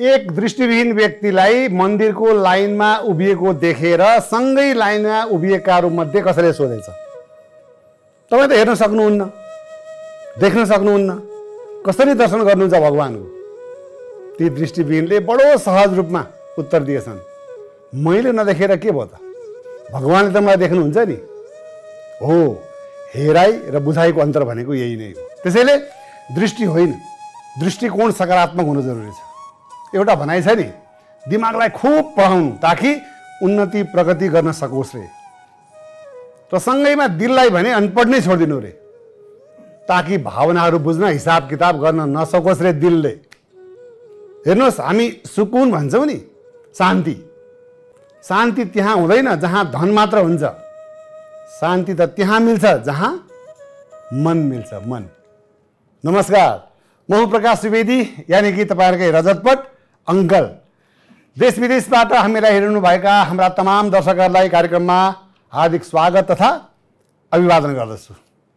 एक दृष्टिविहीन व्यक्तिलाई मन्दिरको लाइनमा उभिएको देखेर सँगै लाइनमा उभिएकाहरू मध्ये कसैले सोधेछ, तपाईँ त हेर्न सक्नुहुन्न, देख्न सक्नुहुन्न, कसरी दर्शन गर्नुहुन्छ भगवानको? ती दृष्टिविहीनले बडो सहज रूपमा उत्तर दिएछन्, मैले नदेखेर के भयो त, भगवानले त मलाई देख्नुहुन्छ नि। हो, हेराइ र बुझाइको अन्तर भनेको यही नै हो। त्यसैले दृष्टि होइन, दृष्टिकोण सकारात्मक हुनु जरुरी छ। एउटा भनाइ छ नि, दिमागलाई खुब पढाउनु ताकि उन्नति प्रगति गर्न सकोस् रे, र सँगैमा दिललाई भने अनपढ नै छोडिदिनु रे, ताकि भावनाहरू बुझ्न हिसाब किताब गर्न नसकोस् रे दिलले। हेर्नुहोस्, हामी सुकुन भन्छौँ नि, शान्ति, शान्ति त्यहाँ हुँदैन जहाँ धन मात्र हुन्छ, शान्ति त त्यहाँ मिल्छ जहाँ मन मिल्छ, मन। नमस्कार, म हुँ प्रकाश त्रिवेदी, यानी कि तपाईँहरूकै रजतपट अङ्कल। देश विदेशबाट हामीलाई हेर्नुभएका हाम्रा तमाम दर्शकहरूलाई कार्यक्रममा हार्दिक स्वागत तथा अभिवादन गर्दछु।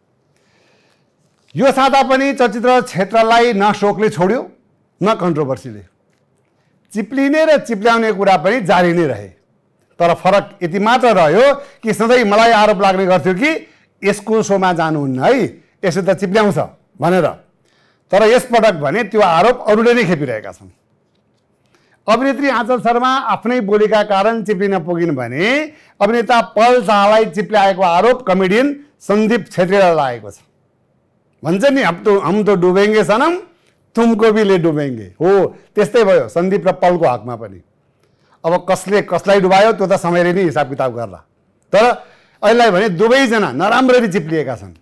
यो साता पनि चलचित्र क्षेत्रलाई न शोकले छोड्यो न कन्ट्रोभर्सीले। चिप्लिने र चिप्ल्याउने कुरा पनि जारी नै रहे, तर फरक यति मात्र रह्यो कि सधैँ मलाई आरोप लाग्ने गर्थ्यो कि यसको सोमा जानुहुन्न है, यसले त चिप्ल्याउँछ भनेर। तर यसपटक भने त्यो आरोप अरूले नै खेपिरहेका छन्। अभिनेत्री आँचल शर्मा आफ्नै बोलीका कारण चिप्लिन पुगिन् भने अभिनेता पल शाहलाई चिप्ल्याएको आरोप कमेडियन सन्दीप छेत्रीलाई लागेको छ। भन्छ नि, हम तो डुबेंगे सनम, तुमको भी ले डुबेंगे। हो, त्यस्तै भयो सन्दीप र पलको हकमा पनि। अब कसले कसलाई डुबायो त्यो त समयले नै हिसाब किताब गर्ला, तर अहिले भने दुवैजना नराम्ररी चिप्लिएका छन्।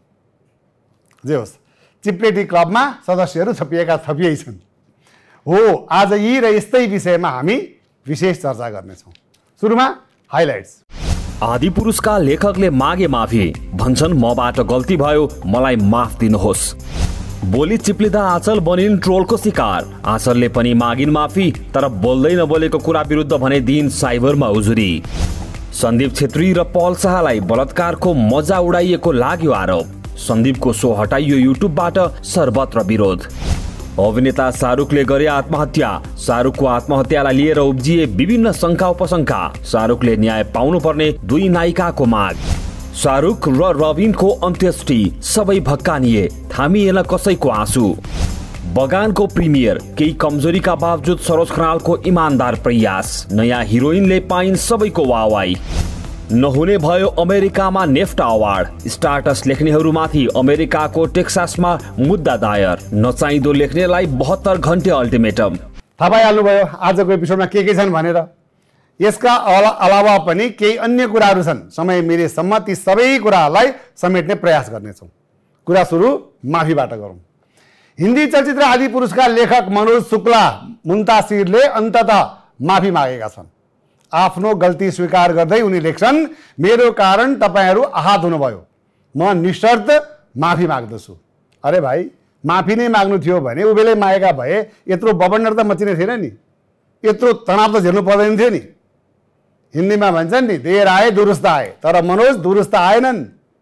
जे होस्, चिप्लेटी क्लबमा सदस्यहरू थपिएका छन्। हो, आज यी र यस्तै विषयमा हामी विशेष चर्चा गर्नेछौँ। सुरुमा हाइलाइट्स। आदिपुरुषका लेखकले मागे माफी, भन्छन् मबाट गल्ती भयो, मलाई माफ दिनुहोस्। बोली चिप्लिँदा आँचल बनिन् ट्रोलको शिकार। आँचलले पनि मागिन् माफी, तर बोल्दै नबोलेको कुरा विरुद्ध भने दिइन् साइबरमा उजुरी। सन्दीप छेत्री र पल शाहलाई बलात्कारको मजा उडाइएको लाग्यो आरोप। सन्दीपको शो हटाइयो युट्युबबाट, सर्वत्र विरोध। अभिनेता शाहरुखले गरे आत्महत्या। शाहरुखको आत्महत्यालाई लिएर उब्जिए विभिन्न शंका उपशंका। शाहरुखले न्याय पाउनुपर्ने दुई नायिकाको माग। शाहरुख र रबिनको अन्त्येष्टि, सबै भक्कानिए, थामिएन कसैको आँसु। बगानको प्रिमियर, केही कमजोरीका बावजुद सरोज खनालको इमानदार प्रयास। नयाँ हिरोइनले पाइन् सबैको वाहवाही। नहुने भयो अमेरिकामा नेफ्टा अवार्ड। स्टाटस लेख्नेहरूमाथि अमेरिकाको टेक्सासमा मुद्दा दायर। नचाहिँदो लेख्नेलाई 72 घण्टे अल्टिमेटम। थाहा पाइहाल्नुभयो आजको एपिसोडमा के छन् भनेर। यसका अलावा पनि केही अन्य कुराहरू छन्। समय मिलेसम्म ती सबै कुराहरूलाई समेट्ने प्रयास गर्नेछौँ। कुरा सुरु माफीबाट गरौँ। हिन्दी चलचित्र आदिपुरुषका लेखक मनोज शुक्ला मुन्तासिरले अन्ततः माफी मागेका छन्। आफ्नो गल्ती स्वीकार गर्दै उनी लेख्छन्, मेरो कारण तपाईहरू आहत हुनुभयो, म निशर्त माफी माग्दछु। अरे भाइ, माफी नै माग्नु थियो भने उबेलै मागेका भए यत्रो बबन्डर त मचिने थिएन नि, यत्रो तनाव त झेल्नु पर्दैन थियो नि। हिन्दीमा भन्छन् नि, देर आए दुरुस्त आए, तर मनोज दुरुस्त आएनन्।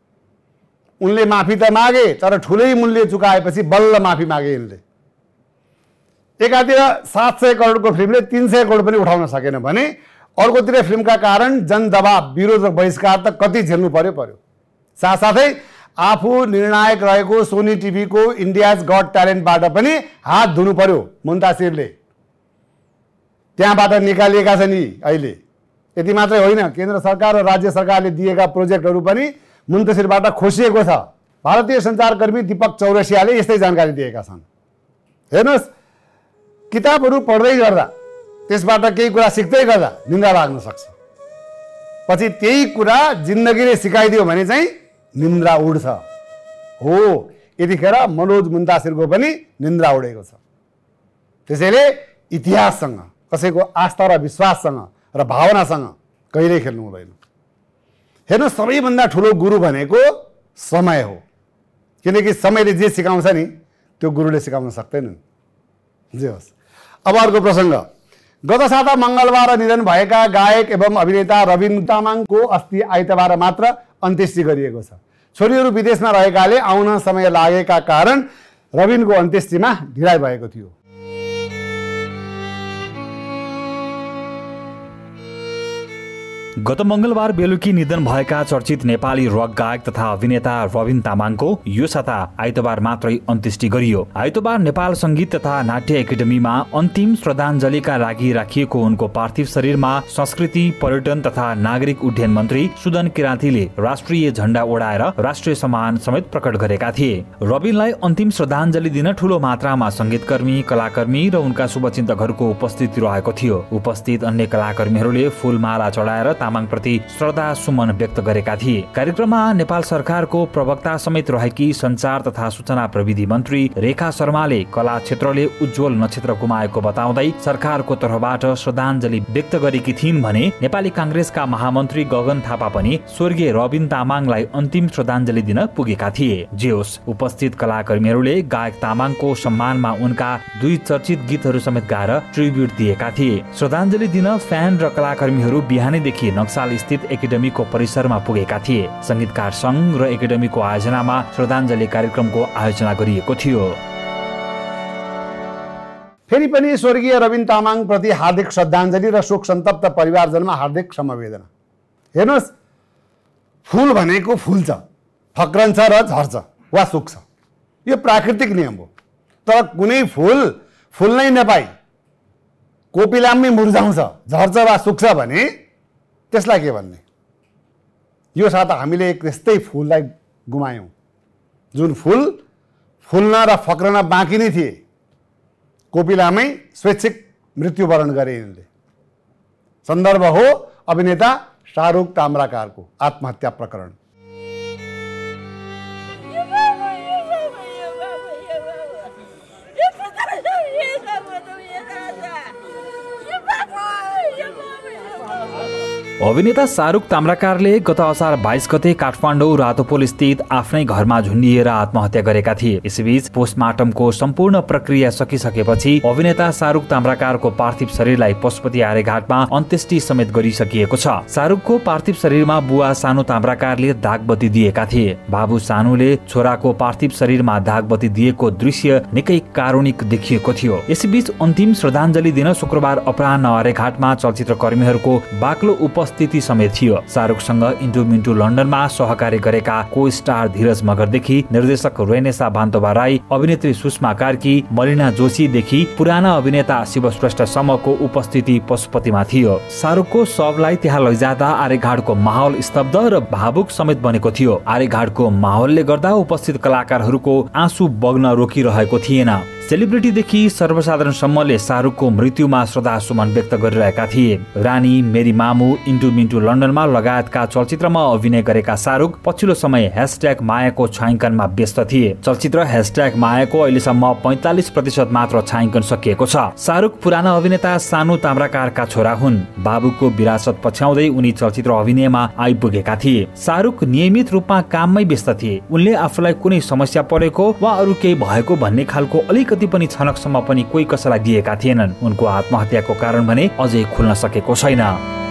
उनले माफी त मागे, तर ठुलै मूल्य चुकाएपछि बल्ल माफी मागे यिनले। एकातिर 700 करोडको फिल्मले 300 करोड पनि उठाउन सकेन भने अर्कोतिर फिल्मका कारण जनदबाव, विरोध र बहिष्कार त कति झेल्नु पर्यो। साथसाथै आफू निर्णायक रहेको सोनी टिभीको इन्डियाज गट ट्यालेन्टबाट पनि हात धुनु पर्यो मुन्तासिरले। त्यहाँबाट निकालिएका छन् यी अहिले। यति मात्रै होइन, केन्द्र सरकार र राज्य सरकारले दिएका प्रोजेक्टहरू पनि मुन्तासिरबाट खोसिएको छ। भारतीय सञ्चारकर्मी दीपक चौरसियाले यस्तै जानकारी दिएका छन्। हेर्नुहोस्, किताबहरू पढ्दै गर्दा, त्यसबाट केही कुरा सिक्दै गर्दा निन्द्रा लाग्न सक्छ। पछि त्यही कुरा जिन्दगीले सिकाइदियो भने चाहिँ निन्द्रा उड्छ। हो, यतिखेर मनोज मुन्तासिरको पनि निन्द्रा उडेको छ। त्यसैले इतिहाससँग, कसैको आस्था र विश्वाससँग र भावनासँग कहिल्यै खेल्नु हुँदैन। हेर्नु, सबैभन्दा ठुलो गुरु भनेको समय हो, किनकि समयले जे सिकाउँछ नि त्यो गुरुले सिकाउन सक्दैनन्। जे होस्, अब अर्को प्रसङ्ग। गत साता मंगलबार निधन भएका गायक एवं अभिनेता रविन तामाङको अस्ति आइतबार मात्र अन्त्येष्टि गरिएको छ। छोरीहरू विदेशमा रहेकाले आउन समय लागेका कारण रविनको अन्त्येष्टिमा ढिलाइ भएको थियो। गत मंगलबार बेलुकी निधन भएका चर्चित नेपाली रक गायक तथा अभिनेता रबिन तामाङको यो साता आइतबार मात्रै अन्त्येष्टि गरियो। आइतबार नेपाल संगीत तथा नाट्य एकाडेमीमा अन्तिम श्रद्धाञ्जलीका लागि राखिएको उनको पार्थिव शरीरमा संस्कृति, पर्यटन तथा नागरिक उड्डयन मन्त्री सुदन किराँतीले राष्ट्रिय झण्डा ओढाएर राष्ट्रिय सम्मान समेत प्रकट गरेका थिए। रबिनलाई अन्तिम श्रद्धाञ्जली दिन ठूलो मात्रामा संगीतकर्मी, कलाकर्मी र उनका शुभचिन्तकहरूको उपस्थिति रहेको थियो। उपस्थित अन्य कलाकर्मीहरूले फूलमाला चढाएर तामाङप्रति श्रद्धा सुमन व्यक्त गरेका थिए। कार्यक्रममा नेपाल सरकारको प्रवक्ता समेत रहेकी सञ्चार तथा सूचना प्रविधि मन्त्री रेखा शर्माले कला क्षेत्रले उज्जवल नक्षत्र गुमाएको बताउँदै सरकारको तर्फबाट श्रद्धाञ्जली व्यक्त गरेकी थिइन् भने नेपाली कांग्रेसका महामन्त्री गगन थापा पनि स्वर्गीय रबिन तामाङलाई अन्तिम श्रद्धाञ्जली दिन पुगेका थिए। जे होस्, उपस्थित कलाकर्मीहरूले गायक तामाङको सम्मानमा उनका 2 चर्चित गीतहरू समेत गाएर ट्रिब्युट दिएका थिए। श्रद्धाञ्जली दिन फ्यान र कलाकर्मीहरू बिहानैदेखि नक्साल स्थित एकाडेमीको परिसरमा पुगेका थिए। संगीतकार संघ र एकाडेमीको आयोजनामा श्रद्धाञ्जली कार्यक्रमको आयोजना गरिएको थियो। फेरि पनि स्वर्गीय रबिन तामाङ प्रति हार्दिक श्रद्धाञ्जली र शोक सन्तप्त परिवारजनमा हार्दिक समवेदना। हेर्नुहोस्, फूल भनेको फुल्छ, फक्रन्छ र झर्छ वा सुक्छ, यो प्राकृतिक नियम हो। तर कुनै फूल फुल्नै नपाई कोपिलामै मुर्झाउँछ, झर्छ वा सुक्छ भने त्यसलाई के भन्ने? यो साता हामीले एक यस्तै फुललाई गुमायौँ जुन फुल फुल्न र फक्रन बाँकी नै थिए। कोपिलामै स्वैच्छिक मृत्युवरण गरे यिनले। सन्दर्भ हो अभिनेता शाहरुख ताम्राकारको आत्महत्या प्रकरण। अभिनेता शाहरुख ताम्राकारले गत असार 22 गते काठमाडौँ रातोपोल स्थित आफ्नै घरमा झुन्डिएर आत्महत्या गरेका थिए। यसैबीच पोस्टमार्टमको सम्पूर्ण प्रक्रिया सकिसकेपछि अभिनेता शाहरुख ताम्राकारको पार्थिव शरीरलाई पशुपति आर्यघाटमा अन्त्येष्टि समेत गरिसकिएको छ। शाहरुखको पार्थिव शरीरमा बुवा सानु ताम्राकारले दागबत्ती दिएका थिए। बाबु सानुले छोराको पार्थिव शरीरमा दागबत्ती दिएको दृश्य निकै कारुणिक देखिएको थियो। यसैबीच अन्तिम श्रद्धाञ्जली दिन शुक्रबार अपराह्न आर्यघाटमा चलचित्र कर्मीहरूको बाक्लो उपस्थिति समेत थियो। शाहरुखसँग इन्टु मिन्टु लन्डनमा सहकारी गरेका को स्टार धीरज मगरदेखि निर्देशक रेनेसा बान्तोबा राई, अभिनेत्री सुषमा कार्की, मलिना जोशीदेखि पुराना अभिनेता शिव श्रेष्ठसम्मको उपस्थिति पशुपतिमा थियो। शाहरुखको शवलाई त्यहाँ लैजाँदा आर्यघाटको माहौल स्तब्ध र भावुक समेत बनेको थियो। आर्यघाटको माहौलले गर्दा उपस्थित कलाकारहरूको आँसु बग्न रोकिरहेको थिएन। सेलिब्रिटीदेखि सर्वसाधारणसम्मले शाहरुखको मृत्युमा श्रद्धा सुमन व्यक्त गरिरहेका थिए। रानी, मेरी मामु, इन्टु मिन्टु लन्डनमा लगायतका चलचित्रमा अभिनय गरेका शाहरुख पछिल्लो समय #मायाको छायाङ्कनमा व्यस्त थिए। चलचित्र #मायाको अहिलेसम्म 45% मात्र छायाङ्कन सकिएको छ। शाहरुख पुराना अभिनेता सानु ताम्राकारका छोरा हुन्। बाबुको विरासत पछ्याउँदै उनी चलचित्र अभिनयमा आइपुगेका थिए। शाहरुख नियमित रूपमा काममै व्यस्त थिए। उनले आफूलाई कुनै समस्या परेको वा अरू केही भएको भन्ने खालको अलिकति पनि छनकसम्म पनि कोही कसैलाई दिएका थिएनन्। उनको आत्महत्याको कारण भने अझै खुल्न सकेको छैन।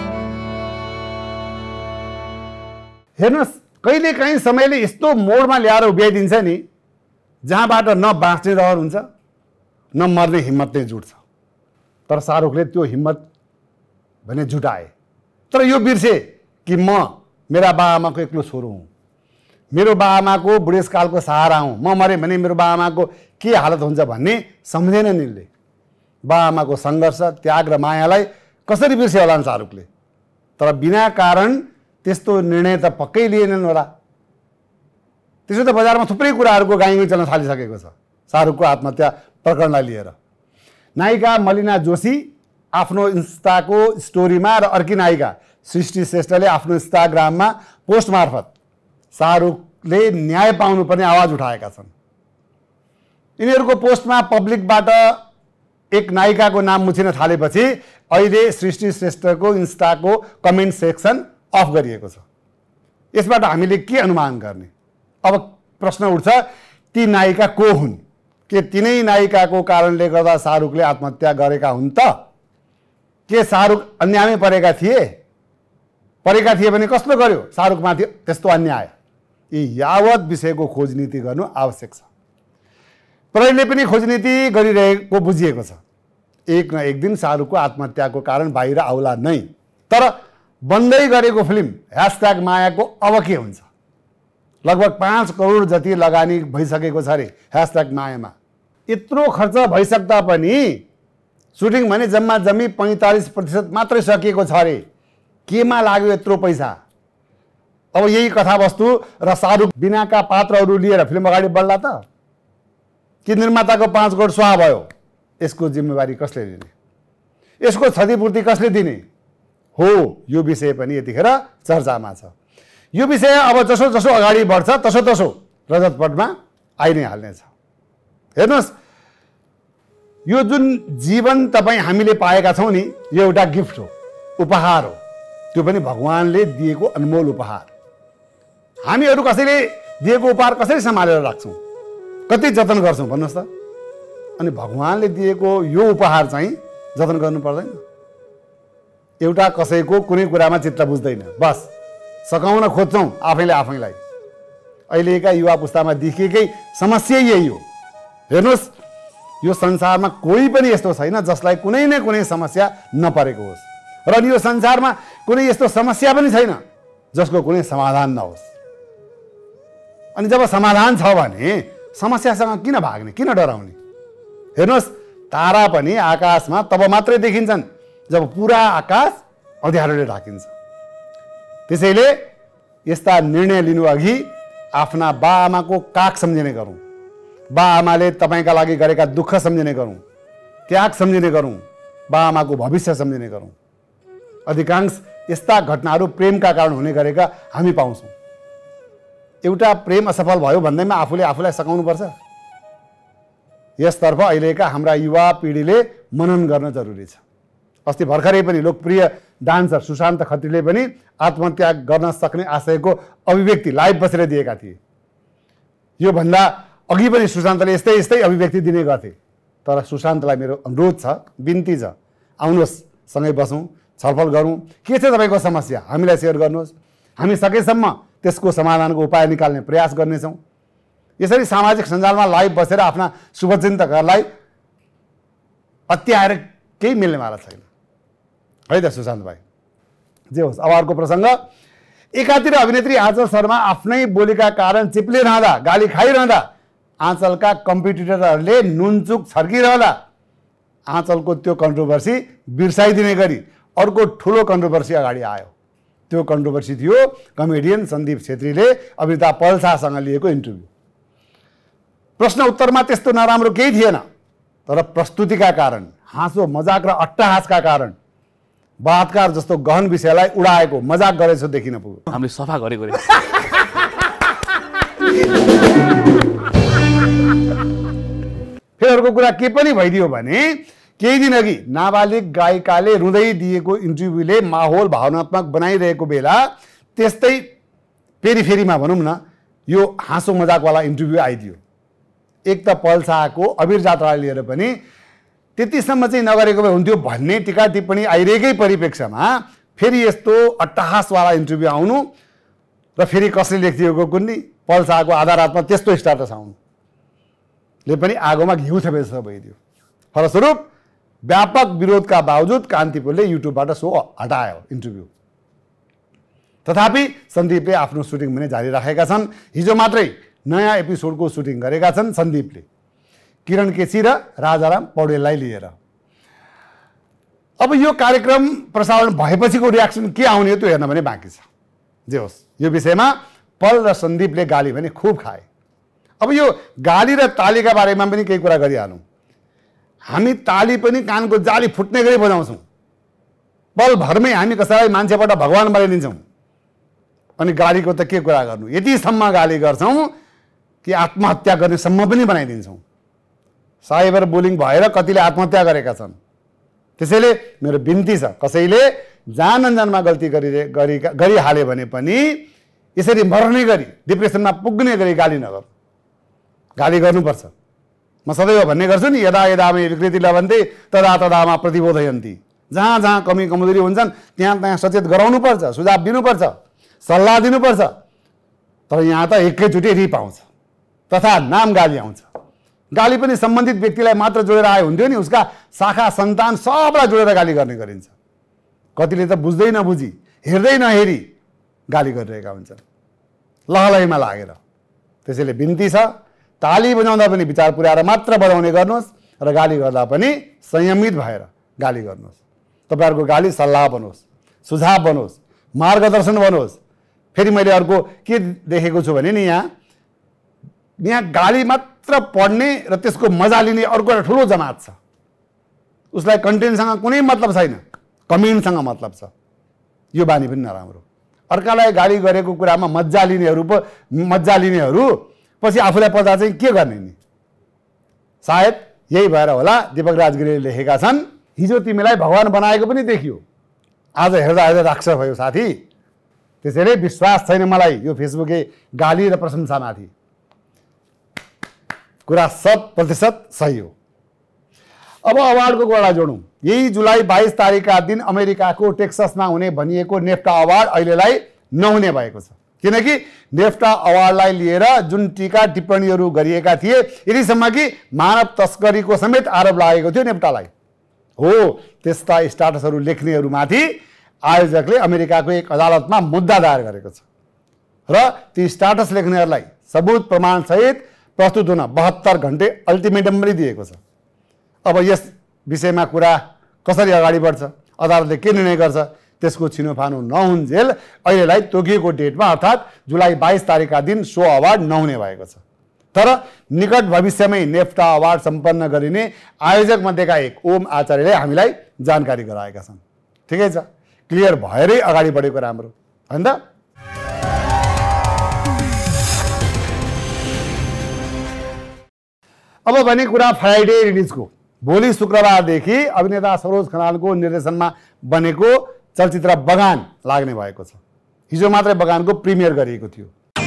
हेर्नुहोस्, कहिले काहीँ समयले यस्तो मोडमा ल्याएर उभ्याइदिन्छ नि जहाँबाट न बाँच्ने रहर हुन्छ न मर्ने हिम्मत नै जुट्छ। तर शाहरुखले त्यो हिम्मत भने जुटाए। तर यो बिर्से कि म मेरा बाआमाको एक्लो छोरो हुँ, मेरो बाआमाको बुढेसकालको सहारा हुँ, म मरेँ भने मेरो बाआमाको के हालत हुन्छ भन्ने सम्झेनन् यिनले। बाआमाको सङ्घर्ष, त्याग र मायालाई कसरी बिर्से होलान् शाहरुखले? तर बिना कारण त्यस्तो निर्णय त पक्कै लिएनन् होला। त्यसो त बजारमा थुप्रै कुराहरूको गाइँगै चल्न थालिसकेको छ शाहरुखको आत्महत्या प्रकरणलाई लिएर। नायिका मलिना जोशी आफ्नो इन्स्टाको स्टोरीमा र अर्की नायिका सृष्टि श्रेष्ठले आफ्नो इन्स्टाग्राममा पोस्ट मार्फत शाहरुखले न्याय पाउनुपर्ने आवाज उठाएका छन्। यिनीहरूको पोस्टमा पब्लिकबाट एक नायिकाको नाम मुछिन थालेपछि अहिले सृष्टि श्रेष्ठको इन्स्टाको कमेन्ट सेक्सन अफ गरिएको छ। यसबाट हामीले के अनुमान गर्ने? अब प्रश्न उठ्छ, ती नायिका को हुन्? के तिनै नायिकाको कारणले गर्दा शाहरुखले आत्महत्या गरेका हुन् त? के शाहरुख अन्यायमै परेका थिए भने कसले गर्यो शाहरुखमाथि त्यस्तो अन्याय? यी यावत विषयको खोजनीति गर्नु आवश्यक छ। प्रहरीले पनि खोजनीति गरिरहेको बुझिएको छ। एक न एक दिन शाहरुखको आत्महत्याको कारण बाहिर आउला नै। तर बन्दै गरेको फिल्म #मायाको अब के हुन्छ? लगभग 5 करोड जति लगानी भइसकेको छ अरे #मायामा। यत्रो खर्च भइसक्दा पनि सुटिङ भने जम्मा जम्मी 45% मात्रै सकिएको छ अरे। केमा लाग्यो यत्रो पैसा? अब यही कथावस्तु र शाहरुख बिनाका पात्रहरू लिएर फिल्म अगाडि बढ्ला त? कि निर्माताको 5 करोड स्वाहा भयो? यसको जिम्मेवारी कसले लिने? यसको क्षतिपूर्ति कसले दिने हो? यो विषय पनि यतिखेर चर्चामा छ। यो विषय अब जसो जसो अगाडि बढ्छ तसो तसो रजत पटमा आइ नै हाल्नेछ। हेर्नुहोस्, यो जुन जीवन तपाईँ हामीले पाएका छौँ नि, यो एउटा गिफ्ट हो, उपहार हो। त्यो पनि भगवानले दिएको अनमोल उपहार। हामीहरू कसैले दिएको उपहार कसरी सम्हालेर राख्छौँ, कति जतन गर्छौँ भन्नुहोस् त? अनि भगवानले दिएको यो उपहार चाहिँ जतन गर्नु पर्दैन? एउटा कसैको कुनै कुरामा चित्त बुझ्दैन, बस सकाउन खोज्छौँ आफैलाई। अहिलेका युवा पुस्तामा देखिएकै समस्या यही हो। हेर्नुहोस्, यो संसारमा कोही पनि यस्तो छैन जसलाई कुनै न कुनै समस्या नपरेको होस्, र यो संसारमा कुनै यस्तो समस्या पनि छैन जसको कुनै समाधान नहोस्। अनि जब समाधान छ भने समस्यासँग किन भाग्ने, किन डराउने? हेर्नुहोस्, तारा पनि आकाशमा तब मात्रै देखिन्छन् जब पुरा आकाश अँध्यारोले ढाकिन्छ। त्यसैले यस्ता निर्णय लिनु अघि आफ्ना बाआमाको काख सम्झिने गरौँ, बाआमाले तपाईँका लागि गरेका दुःख सम्झिने गरौँ, त्याग सम्झिने गरौँ, बाआमाको भविष्य सम्झिने गरौँ। अधिकांश यस्ता घटनाहरू प्रेमका कारण हुने गरेका हामी पाउँछौँ। एउटा प्रेम असफल भयो भन्दैमा आफूलाई सकाउनुपर्छ? यसतर्फ अहिलेका हाम्रा युवा पिँढीले मनन गर्न जरुरी छ। अस्ति भर्खरै पनि लोकप्रिय डान्सर सुशान्त खत्रीले पनि आत्महत्या गर्न सक्ने आशयको अभिव्यक्ति लाइभ बसेर दिएका थिए। यो भन्दा अघि पनि सुशान्तले यस्तै अभिव्यक्ति दिने गर्थे। तर सुशान्तलाई मेरो अनुरोध छ, बिन्ती छ, आउनुहोस् सँगै बसौँ, छलफल गरौँ। के छ तपाईँको समस्या, हामीलाई सेयर गर्नुहोस्। हामी सकेसम्म त्यसको समाधानको उपाय निकाल्ने प्रयास गर्नेछौँ। यसरी सामाजिक सञ्जालमा लाइभ बसेर आफ्ना शुभचिन्तकहरूलाई अत्याएर केही मिल्नेवाला छैन है त सुशान्त भाइ। जे होस्, अब अर्को प्रसङ्ग। एकातिर अभिनेत्री आँचल शर्मा आफ्नै बोलीका कारण चिप्लिरहँदा, गाली खाइरहँदा आँचलका कम्पिटिटरहरूले नुनचुक छर्किरहँदा आँचलको त्यो कन्ट्रोभर्सी बिर्साइदिने गरी अर्को ठुलो कन्ट्रोभर्सी अगाडि आयो। त्यो कन्ट्रोभर्सी थियो कमेडियन सन्दीप छेत्रीले अभिनेता पल शाहसँग लिएको इन्टरभ्यू। प्रश्न उत्तरमा त्यस्तो नराम्रो केही थिएन, तर प्रस्तुतिका कारण, हाँसो मजाक र अट्टहासका कारण बलात्कार जस्तो गहन विषयलाई उडाएको, मजाक गरेको देखिन पुग्यो। हामीले सफा गरेको रे। फेरि अर्को कुरा के पनि भइदियो भने केही दिन अघि नाबालिग गायिकाले रुँदै दिएको इन्टरभ्यूले माहौल भावनात्मक बनाइरहेको बेला त्यस्तै फेरिमा भनौँ न यो हाँसो मजाकवाला इन्टरभ्यू आइदियो। एक त पल शाहको अबिर जात्रालाई लिएर पनि त्यतिसम्म चाहिँ नगरेको भए हुन्थ्यो भन्ने टिका टिप्पणी आइरहेकै परिप्रेक्ष्यमा फेरि यस्तो अट्टहासवाला इन्टरभ्यू आउनु र फेरि कसले लेखिदिएको कुन्नी पल शाहको आधारमा त्यस्तो स्टाटस आउनुले पनि आगोमा घिउ थपेको जस्तो भइदियो। फलस्वरूप व्यापक विरोधका बावजुद कान्तिपुरले युट्युबबाट सो हटायो इन्टरभ्यू। तथापि सन्दीपले आफ्नो सुटिङ पनि जारी राखेका छन्। हिजो मात्रै नयाँ एपिसोडको सुटिङ गरेका छन् सन्दीपले, किरण केसी र राजाराम पौडेललाई लिएर। अब यो कार्यक्रम प्रसारण भएपछिको रियाक्सन के आउने त्यो हेर्न पनि बाँकी छ। जे होस्, यो विषयमा पल र सन्दीपले गाली पनि खुब खाए। अब यो गाली र तालीका बारेमा पनि केही कुरा गरिहालौँ। हामी ताली पनि कानको जाली फुट्ने गरी बजाउँछौँ। पलभरमै हामी कसैलाई मान्छेबाट भगवान बनाइदिन्छौँ। अनि गालीको त के कुरा गर्नु, यतिसम्म गाली गर्छौँ कि आत्महत्या गर्नेसम्म पनि बनाइदिन्छौँ। साइबर बुलिङ भएर कतिले आत्महत्या गरेका छन्। त्यसैले मेरो बिन्ती छ, कसैले जान अनजानमा गल्ती गरिहाल्यो भने पनि यसरी मर्ने गरी डिप्रेसनमा पुग्ने गरी गाली नगर्नु। गाली गर्नुपर्छ। म सदैव भन्ने गर्छु नि, यदा यदामे विकृति लभन्ते तदा तदामा प्रतिबोधयन्ती। जहाँ जहाँ कमी कमजोरी हुन्छन् त्यहाँ त्यहाँ सचेत गराउनुपर्छ, सुझाव दिनुपर्छ, सल्लाह दिनुपर्छ। तर यहाँ त एकैचोटि रिप आउँछ तथा नाम गाली आउँछ। गाली पनि सम्बन्धित व्यक्तिलाई मात्र जोडेर आए हुन्थ्यो नि, उसका शाखा सन्तान सबलाई जोडेर गाली गर्ने गरिन्छ। कतिले त बुझ्दै नबुझी हेर्दै नहेरी गाली गरिरहेका हुन्छन् लहलहीमा लागेर। त्यसैले बिन्ती छ, ताली बजाउँदा पनि विचार पुर्याएर मात्र बजाउने गर्नुहोस् र गाली गर्दा पनि संयमित भएर गाली गर्नुहोस्। तपाईँहरूको गाली सल्लाह बनोस्, सुझाव बनोस्, मार्गदर्शन बनोस्। फेरि मैले अर्को के देखेको छु भने नि यहाँ गाली मात्र पढ्ने र त्यसको मजा लिने अर्को एउटा ठुलो जमात छ। उसलाई कन्टेन्टसँग कुनै मतलब छैन, कमेन्टसँग मतलब छ। यो बानी पनि नराम्रो। अर्कालाई गाली गरेको कुरामा मजा लिनेहरू पछि आफूलाई पर्दा चाहिँ के गर्ने नि? सायद यही भएर होला दीपक राजगिरीले लेखेका छन्, हिजो तिमीलाई भगवान बनाएको पनि देखियो, आज हेर्दा हेर्दा राक्षस भयो साथी। त्यसैले विश्वास छैन मलाई यो फेसबुके गाली र प्रशंसामाथि। कुरा 100% सही हो। अब अवार्डको कुरा जोडौँ। यही जुलाई 22 तारिकका दिन अमेरिकाको टेक्ससमा हुने भनिएको नेफ्टा अवार्ड अहिलेलाई नहुने भएको छ, किनकि नेफ्टा अवार्डलाई लिएर जुन टीका टिप्पणीहरू गरिएका थिए, यतिसम्म कि मानव तस्करीको समेत आरोप लागेको थियो नेफ्टालाई। हो, त्यस्ता स्टाटसहरू लेख्नेहरूमाथि आयोजकले अमेरिकाको एक अदालतमा मुद्दा दायर गरेको छ र ती स्टाटस लेख्नेहरूलाई सबुत प्रमाणसहित प्रस्तुत हुन 72 घण्टे अल्टिमेटम पनि दिएको छ। अब यस विषयमा कुरा कसरी अगाडि बढ्छ, अदालतले के निर्णय गर्छ, त्यसको छिनोफानो नहुन्जेल अहिलेलाई तोकिएको डेटमा अर्थात् जुलाई 22 तारिकका दिन सो अवार्ड नहुने भएको छ। तर निकट भविष्यमै नेफ्टा अवार्ड सम्पन्न गरिने आयोजक मध्येका एक ओम आचार्यले हामीलाई जानकारी गराएका छन्। ठिकै छ, क्लियर भएरै अगाडि बढेको राम्रो होइन त? अब भने कुरा फ्राइडे रिलिजको। भोलि शुक्रबारदेखि अभिनेता सरोज खनालको निर्देशनमा बनेको चलचित्र बगान लाग्ने भएको छ। हिजो मात्रै बगानको प्रिमियर गरिएको थियो।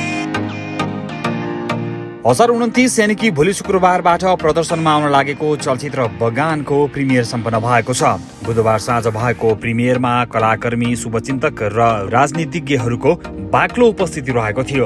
2029 यानि कि भोलि शुक्रबारबाट प्रदर्शनमा आउन लागेको चलचित्र बगानको प्रिमियर सम्पन्न भएको छ। बुधबार साँझ भएको प्रिमियरमा कलाकर्मी, शुभचिन्तक र राजनीतिज्ञहरूको बाक्लो उपस्थिति रहेको थियो।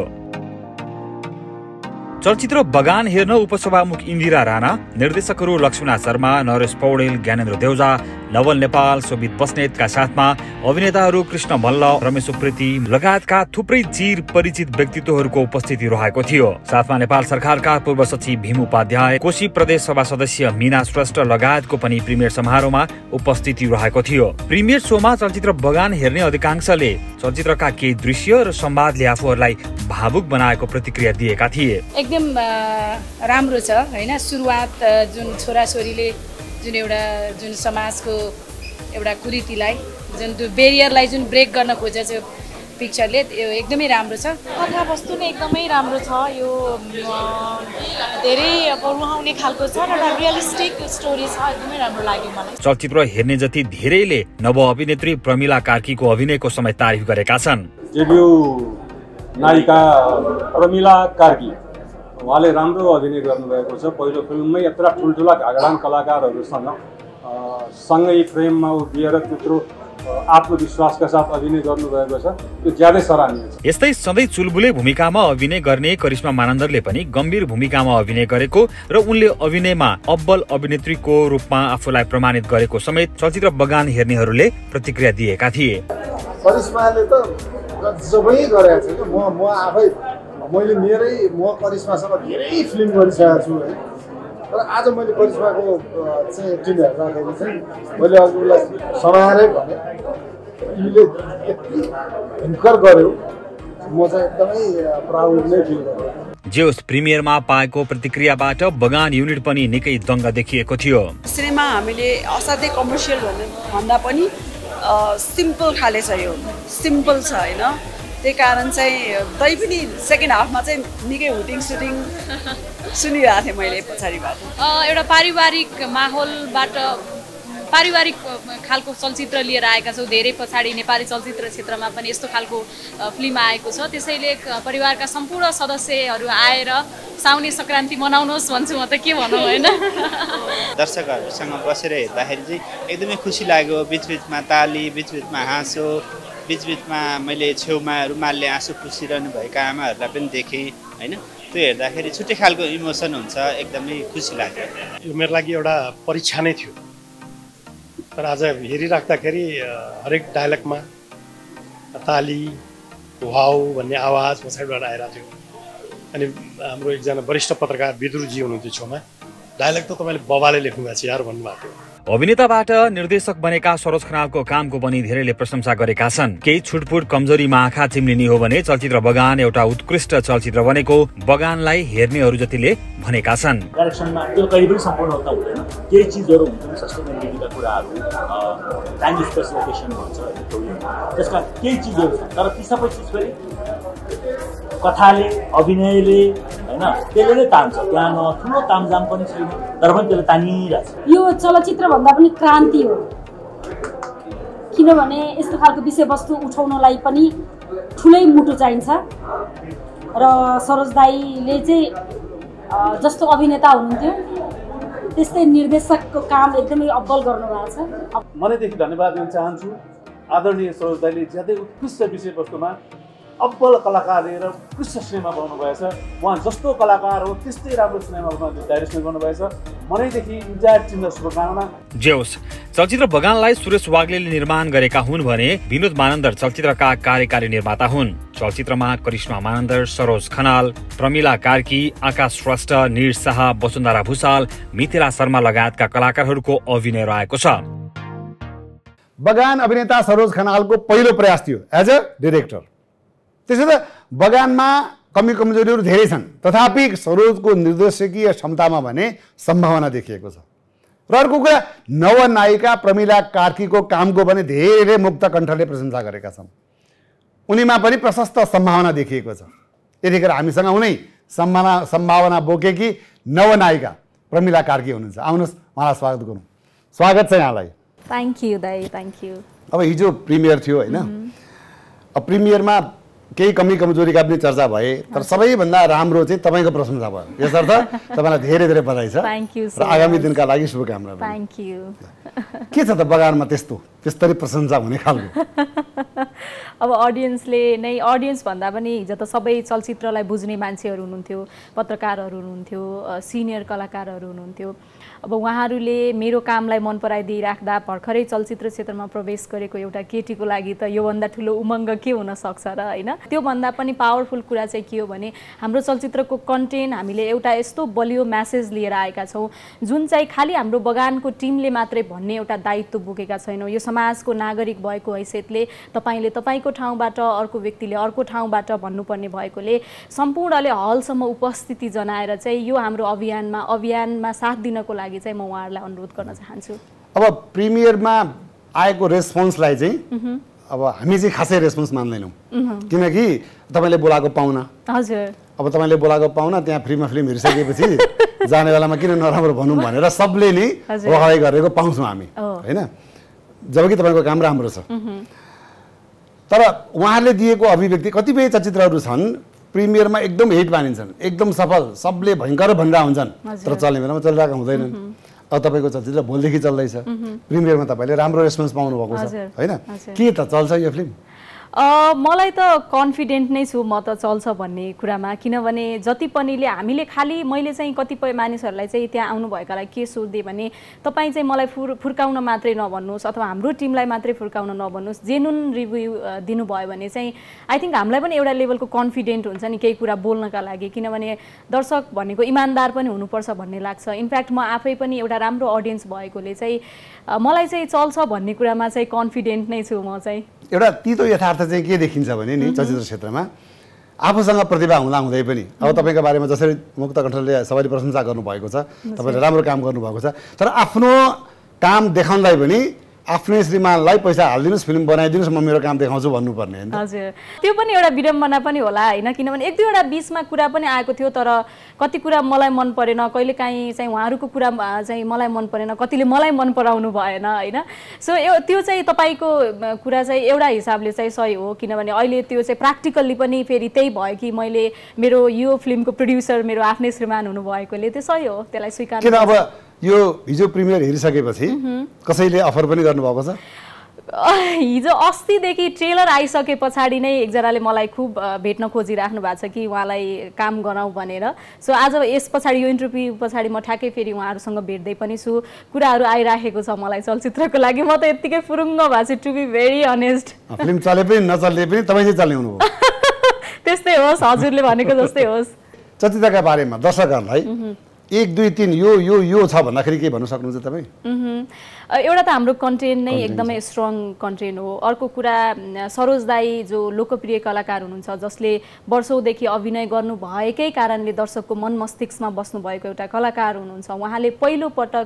चलचित्र बगान हेर्न उपसभामुख इन्दिरा राणा, निर्देशकहरू लक्ष्मीनाथ शर्मा, नरेश पौडेल, ज्ञानेन्द्र देउजा, नवल नेपाल, शोभित बस्नेतका साथमा अभिनेताहरू कृष्ण मल्ल, रमेश उप्रेती लगायतका थुप्रै चिर परिचित व्यक्तित्वहरूको उपस्थिति रहेको थियो। साथमा नेपाल सरकारका पूर्व सचिव भीम उपाध्याय, कोशी प्रदेश सभा सदस्य मीना श्रेष्ठ लगायतको पनि प्रिमियर समारोहमा उपस्थिति रहेको थियो। प्रिमियर शोमा चलचित्र बगान हेर्ने अधिकांशले चलचित्रका केही दृश्य र संवादले आफूहरूलाई भावुक बनाएको प्रतिक्रिया दिएका थिए। एकदम राम्रो छ हैन। सुरुवात जुन छोराछोरीले जुन समाजको एउटा कुरीतिलाई, जुन त्यो बेरियरलाई जुन ब्रेक गर्न खोजेको छ पिक्चरले, यो एकदमै राम्रो छ। कथावस्तु नै एकदमै राम्रो छ। यो धेरै रुहाउने खालको छ र रियलिस्टिक स्टोरी छ। एकदमै राम्रो लाग्यो मलाई। चलचित्र हेर्ने जति धेरैले नव अभिनेत्री प्रमिला कार्कीको अभिनयको समय तारिफ गरेका छन्। डेब्यू नायिका प्रमिला कार्की, उहाँले राम्रो अभिनय गर्नुभएको छ। पहिलो फिल्ममै यत्रा ठुल्ठुला घागडान कलाकारहरूसँग सँगै फ्रेममा उभिएर त्यत्रो आत्मविश्वासका साथ अभिनय गर्नुभएको छ, त्यो ज्यादै सराहनीय छ। यस्तै सधैँ चुलबुले भूमिकामा अभिनय गर्ने करिश्मा मानन्दरले पनि गम्भीर भूमिकामा अभिनय गरेको र उनले अभिनयमा अब्बल अभिनेत्रीको रूपमा आफूलाई प्रमाणित गरेको समेत चलचित्र बगान हेर्नेहरूले प्रतिक्रिया दिएका थिए। करिश्माले त जबै गरेको छ। म आफै म करिश्मासँग धेरै फिल्म गरिसकेको छु है। तर आज मैले करिश्माको चाहिँ टिम हेर्दाखेरि चाहिँ मैले अघि उसलाई समाएरै भने तिमीले यति भयङ्कर गर्यौ, म चाहिँ एकदमै प्राउड नै फिल गरेँ। जे होस्, प्रिमियरमा पाएको प्रतिक्रियाबाट बगान युनिट पनि निकै दङ्ग देखिएको थियो। सिनेमा हामीले असाध्यै कमर्सियल भन्दा पनि सिम्पल खाले छ। यो सिम्पल छ होइन। त्यही कारण चाहिँ तै पनि सेकेन्ड हाफमा चाहिँ निकै हुटिङ सुटिङ सुनिरहेको थिएँ मैले पछाडिबाट। एउटा पारिवारिक माहौलबाट पारिवारिक खालको चलचित्र लिएर आएका छौँ। धेरै पछाडि नेपाली चलचित्र क्षेत्रमा पनि यस्तो खालको फिल्म आएको छ। त्यसैले परिवारका सम्पूर्ण सदस्यहरू आएर साउने सङ्क्रान्ति मनाउनुहोस् भन्छु म त, के भनौँ होइन। दर्शकहरूसँग बसेर हेर्दाखेरि चाहिँ एकदमै खुसी लाग्यो। बिचबिचमा ताली, बिचबिचमा हाँसो, बिचबिचमा मैले छेउमा रुमालले आँसु पुसिरहनु भएका आमाहरूलाई पनि देखेँ होइन। त्यो हेर्दाखेरि छुट्टै खालको इमोसन हुन्छ, एकदमै खुसी लाग्यो। यो मेरो लागि एउटा परीक्षा नै थियो। तर आज हेरिराख्दाखेरि हरेक डायलगमा ताली वाउ भन्ने आवाज पछाडिबाट आइरहेको थियो। अनि हाम्रो एकजना वरिष्ठ पत्रकार विदुरजी हुनुहुन्थ्यो छेउमा, डायलग त तपाईँले बबाले लेख्नुभएको छ यार भन्नुभएको थियो। अभिनेताबाट निर्देशक बनेका सरोज खनालको कामको पनि धेरैले प्रशंसा गरेका छन्। केही छुटपुट कमजोरीमा आँखा चिम्लिने हो भने चलचित्र बगान एउटा उत्कृष्ट चलचित्र बनेको बगानलाई हेर्नेहरू जतिले भनेका छन्। डाइरेक्सनमा त्यो कहिले पनि सम्पूर्ण हुँदा हुँदैन, केही चिजहरू हुन्छन् सस्टेनेबिलिटीका कुराहरू, टाइम स्पेस लोकेसन भन्छ त्यसका केही चिजहरू छन्, तर ती सबै चिज फेरि कथाले अभिनयले होइन त्यसले नै तान्छ। त्यहाँ ठुलो तामझाम पनि छैन, तर पनि त्यसले तानिरहेछ। यो चलचित्र भन्दा पनि क्रान्ति हो, किनभने यस्तो खालको विषयवस्तु उठाउनलाई पनि ठुलै मुटु चाहिन्छ र सरोज दाईले चाहिँ जस्तो अभिनेता हुनुहुन्थ्यो त्यस्तै निर्देशकको काम एकदमै अब्बल गर्नुभएको छ। मनैदेखि धन्यवाद दिन चाहन्छु आदरणीय सरोज दाईले ज्यादै उत्कृष्ट विषयवस्तुमा अब्बल कलाकार लिएर उत्कृष्ट सिनेमा बनाउनु भएछ। उहाँ जस्तो कलाकार हो त्यस्तै राम्रो सिनेमा डाइरेक्सन गर्नुभएछ। मनैदेखि इन्जायर चिन्ह शुभकामना। जेउस चलचित्र बगानलाई सुरेश वाग्लेले निर्माण गरेका हुन् भने विनोद मानन्दर चलचित्रका कार्यकारी निर्माता हुन्। चलचित्रमा करिश्मा मानन्दर, सरोज खनाल, प्रमिला कार्की, आकाश श्रेष्ठ, निर शाह, वसुन्धरा भूषाल, मिथिला शर्मा लगायतका कलाकारहरूको अभिनय रहेको छ। बगान अभिनेता सरोज खनालको पहिलो प्रयास थियो एज अ डिरेक्टर। त्यसो त बगानमा कमी कमजोरीहरू धेरै छन्, तथापि सरोजको निर्देशकीय क्षमतामा भने सम्भावना देखिएको छ। र अर्को कुरा नवनायिका प्रमिला कार्कीको कामको पनि धेरै मुक्त कण्ठले प्रशंसा गरेका छन्। उनीमा पनि प्रशस्त सम्भावना देखिएको छ। यतिखेर हामीसँग उनै सम्भावना बोकेकी नवनायिका प्रमिला कार्की हुनुहुन्छ। आउनुहोस् उहाँलाई स्वागत गरौँ। स्वागत छ यहाँलाई। थ्याङ्क यू दाइ, थ्याङ्क यू। अब हिजो प्रिमियर थियो होइन, अब प्रिमियरमा केही कमी कमजोरीका पनि चर्चा भए, तर सबैभन्दा राम्रो चाहिँ तपाईँको प्रशंसा भयो। यसर्थ तपाईँलाई धेरै धेरै बधाई छ र आगामी दिनका लागि शुभकामना। Thank you. के छ त बगानमा त्यस्तरी प्रशंसा हुने खालको? अब अडियन्स भन्दा पनि हिजो त सबै चलचित्रलाई बुझ्ने मान्छेहरू हुनुहुन्थ्यो, पत्रकारहरू हुनुहुन्थ्यो, सिनियर कलाकारहरू हुनुहुन्थ्यो। अब उहाँहरूले मेरो कामलाई मन पराइदिइराख्दा भर्खरै चलचित्र क्षेत्रमा प्रवेश गरेको एउटा केटीको लागि त योभन्दा ठुलो उमङ्ग के हुन सक्छ र होइन। त्योभन्दा पनि पावरफुल कुरा चाहिँ के हो भने हाम्रो चलचित्रको कन्टेन्ट हामीले एउटा यस्तो बलियो म्यासेज लिएर आएका छौँ जुन चाहिँ खालि हाम्रो बगानको टिमले मात्रै भन्ने एउटा दायित्व बोकेका छैनौँ। यो समाजको नागरिक भएको हैसियतले तपाईँले तपाईँको ठाउँबाट, अर्को व्यक्तिले अर्को ठाउँबाट भन्नुपर्ने भएकोले सम्पूर्णले हलसम्म उपस्थिति जनाएर चाहिँ यो हाम्रो अभियानमा साथ दिनको लागि चाहिँ म उहाँहरूलाई अनुरोध गर्न चाहन्छु। अब प्रिमियरमा आएको रेस्पोन्सलाई चाहिँ अब हामी चाहिँ खासै रेस्पोन्स मान्दैनौँ, किनकि तपाईँले बोलाएको पाहुना, हजुर अब तपाईँले बोलाएको पाहुना त्यहाँ फ्रीमा फिल्म हेरिसकेपछि जाने बेलामा किन नराम्रो भनौँ भनेर सबले नै वकालत गरेको पाउँछौँ हामी होइन, जबकि तपाईँको काम राम्रो छ। तर उहाँहरूले दिएको अभिव्यक्ति कतिपय चलचित्रहरू छन् प्रिमियरमा एकदम हिट मानिन्छन्, एकदम सफल, सबले भयङ्कर भन्दा हुन्छन्, तर चल्ने बेलामा चलिरहेको हुँदैनन्। अब तपाईँको चलचित्र भोलिदेखि चल्दैछ, प्रिमियरमा तपाईँले राम्रो रेस्पोन्स पाउनु भएको छ होइन, के त चल्छ यो फिल्म? मलाई त कन्फिडेन्ट नै छु म त चल्छ भन्ने कुरामा, किनभने जति पनि मैले चाहिँ कतिपय मानिसहरूलाई चाहिँ त्यहाँ आउनुभएकालाई के सोध्दै भने तपाईँ चाहिँ मलाई फुर्काउन मात्रै नभन्नुहोस् अथवा हाम्रो टिमलाई मात्रै फुर्काउन नभन्नुहोस्, जेन्युन रिभ्यू दिनुभयो भने चाहिँ आई थिङ्क हामीलाई पनि एउटा लेभलको कन्फिडेन्ट हुन्छ नि केही कुरा बोल्नका लागि, किनभने दर्शक भनेको इमान्दार पनि हुनुपर्छ भन्ने लाग्छ। इनफ्याक्ट म आफै पनि एउटा राम्रो अडियन्स भएकोले चाहिँ मलाई चाहिँ चल्छ भन्ने कुरामा चाहिँ कन्फिडेन्ट नै छु म चाहिँ। एउटा तितो यथार्थ चाहिँ के देखिन्छ भने नि चलचित्र क्षेत्रमा आफूसँग प्रतिभा हुँदै पनि अब तपाईँको बारेमा जसरी मुक्त कण्ठले सबैले प्रशंसा गर्नुभएको छ, तपाईँले राम्रो काम गर्नुभएको छ, तर आफ्नो काम देखाउँदै पनि आफ्नै श्रीमानलाई पैसा हालिदिनुहोस्, फिल्म बनाइदिनुहोस्, म मेरो काम देखाउँछु भन्नुपर्ने होइन। हजुर, त्यो पनि एउटा विडम्बना पनि होला होइन, किनभने एक दुईवटा बिचमा कुरा पनि आएको थियो, तर कति कुरा मलाई मन परेन, कहिलेकाहीँ चाहिँ उहाँहरूको कुरा चाहिँ मलाई मन परेन, कतिले मलाई मन पराउनु भएन होइन। सो त्यो चाहिँ तपाईँको कुरा चाहिँ एउटा हिसाबले चाहिँ सही हो, किनभने अहिले त्यो चाहिँ प्र्याक्टिकल्ली पनि फेरि त्यही भयो कि मैले मेरो यो फिल्मको प्रड्युसर मेरो आफ्नै श्रीमान हुनुभएकोले त्यो सही हो, त्यसलाई स्वीकार। किन अब यो हिजो प्रिमियर हेरिसकेपछि कसैले अफर पनि गर्नुभएको छ? हिजो अस्तिदेखि ट्रेलर आइसके पछाडि नै एकजनाले मलाई खुब भेट्न खोजिराख्नु भएको छ कि उहाँलाई काम गराउँ भनेर। सो आज यस पछाडि यो इन्टरभ्यू पछाडि म ठ्याक्कै फेरि उहाँहरूसँग भेट्दै पनि छु, कुराहरू आइराखेको छ मलाई चलचित्रको लागि। म त यत्तिकै फुरुङ्ग भएको छु, to be very honest. Film चले पनि नचले पनि तपाईँ चाहिँ चल्ने हुनुभयो। त्यस्तै होस्, हजुरले भनेको जस्तै होस्। चलचित्रका बारेमा दर्शकहरूलाई 1 2 3 यो छ भन्दाखेरि के भन्न सक्नुहुन्छ तपाईँ? एउटा त हाम्रो कन्टेन्ट नै एकदमै स्ट्रङ कन्टेन्ट हो। अर्को कुरा सरोज दाई जो लोकप्रिय कलाकार हुनुहुन्छ, जसले वर्षौँदेखि अभिनय गर्नुभएकै कारणले दर्शकको मन मस्तिष्कमा बस्नुभएको एउटा कलाकार हुनुहुन्छ। उहाँले पहिलोपटक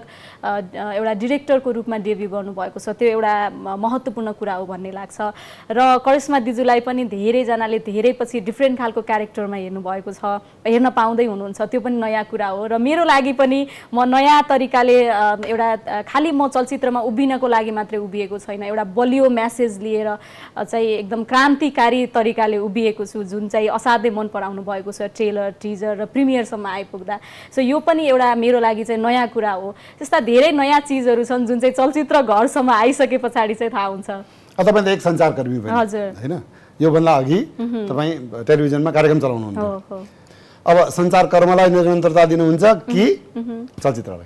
एउटा डिरेक्टरको रूपमा डेब्यू गर्नुभएको छ, त्यो एउटा महत्त्वपूर्ण कुरा हो भन्ने लाग्छ। र करिश्मा दिजुलाई पनि धेरैजनाले धेरै पछि डिफ्रेन्ट खालको क्यारेक्टरमा हेर्नुभएको छ, हेर्न पाउँदै हुनुहुन्छ, त्यो पनि नयाँ कुरा हो। र मेरो लागि पनि म नयाँ तरिकाले एउटा खालि म चलचित्रमा उभिनको लागि मात्रै उभिएको छैन, एउटा बलियो म्यासेज लिएर चाहिँ एकदम क्रान्तिकारी तरिकाले उभिएको छु, जुन चाहिँ असाध्यै मन पराउनु भएको छ ट्रेलर, टिजर र प्रिमियरसम्म आइपुग्दा। सो यो पनि एउटा मेरो लागि चाहिँ नयाँ कुरा हो। त्यस्ता धेरै नयाँ चिजहरू छन् जुन चाहिँ चलचित्र घरसम्म आइसके पछाडि चाहिँ थाहा हुन्छ। तपाईँ त एक सञ्चारकर्मी पनि होइन, योभन्दा अघि तपाईँ टेलिभिजनमा कार्यक्रम चलाउनुहुन्थ्यो। अब सञ्चारकर्मलाई निरन्तरता दिनुहुन्छ कि चलचित्रलाई?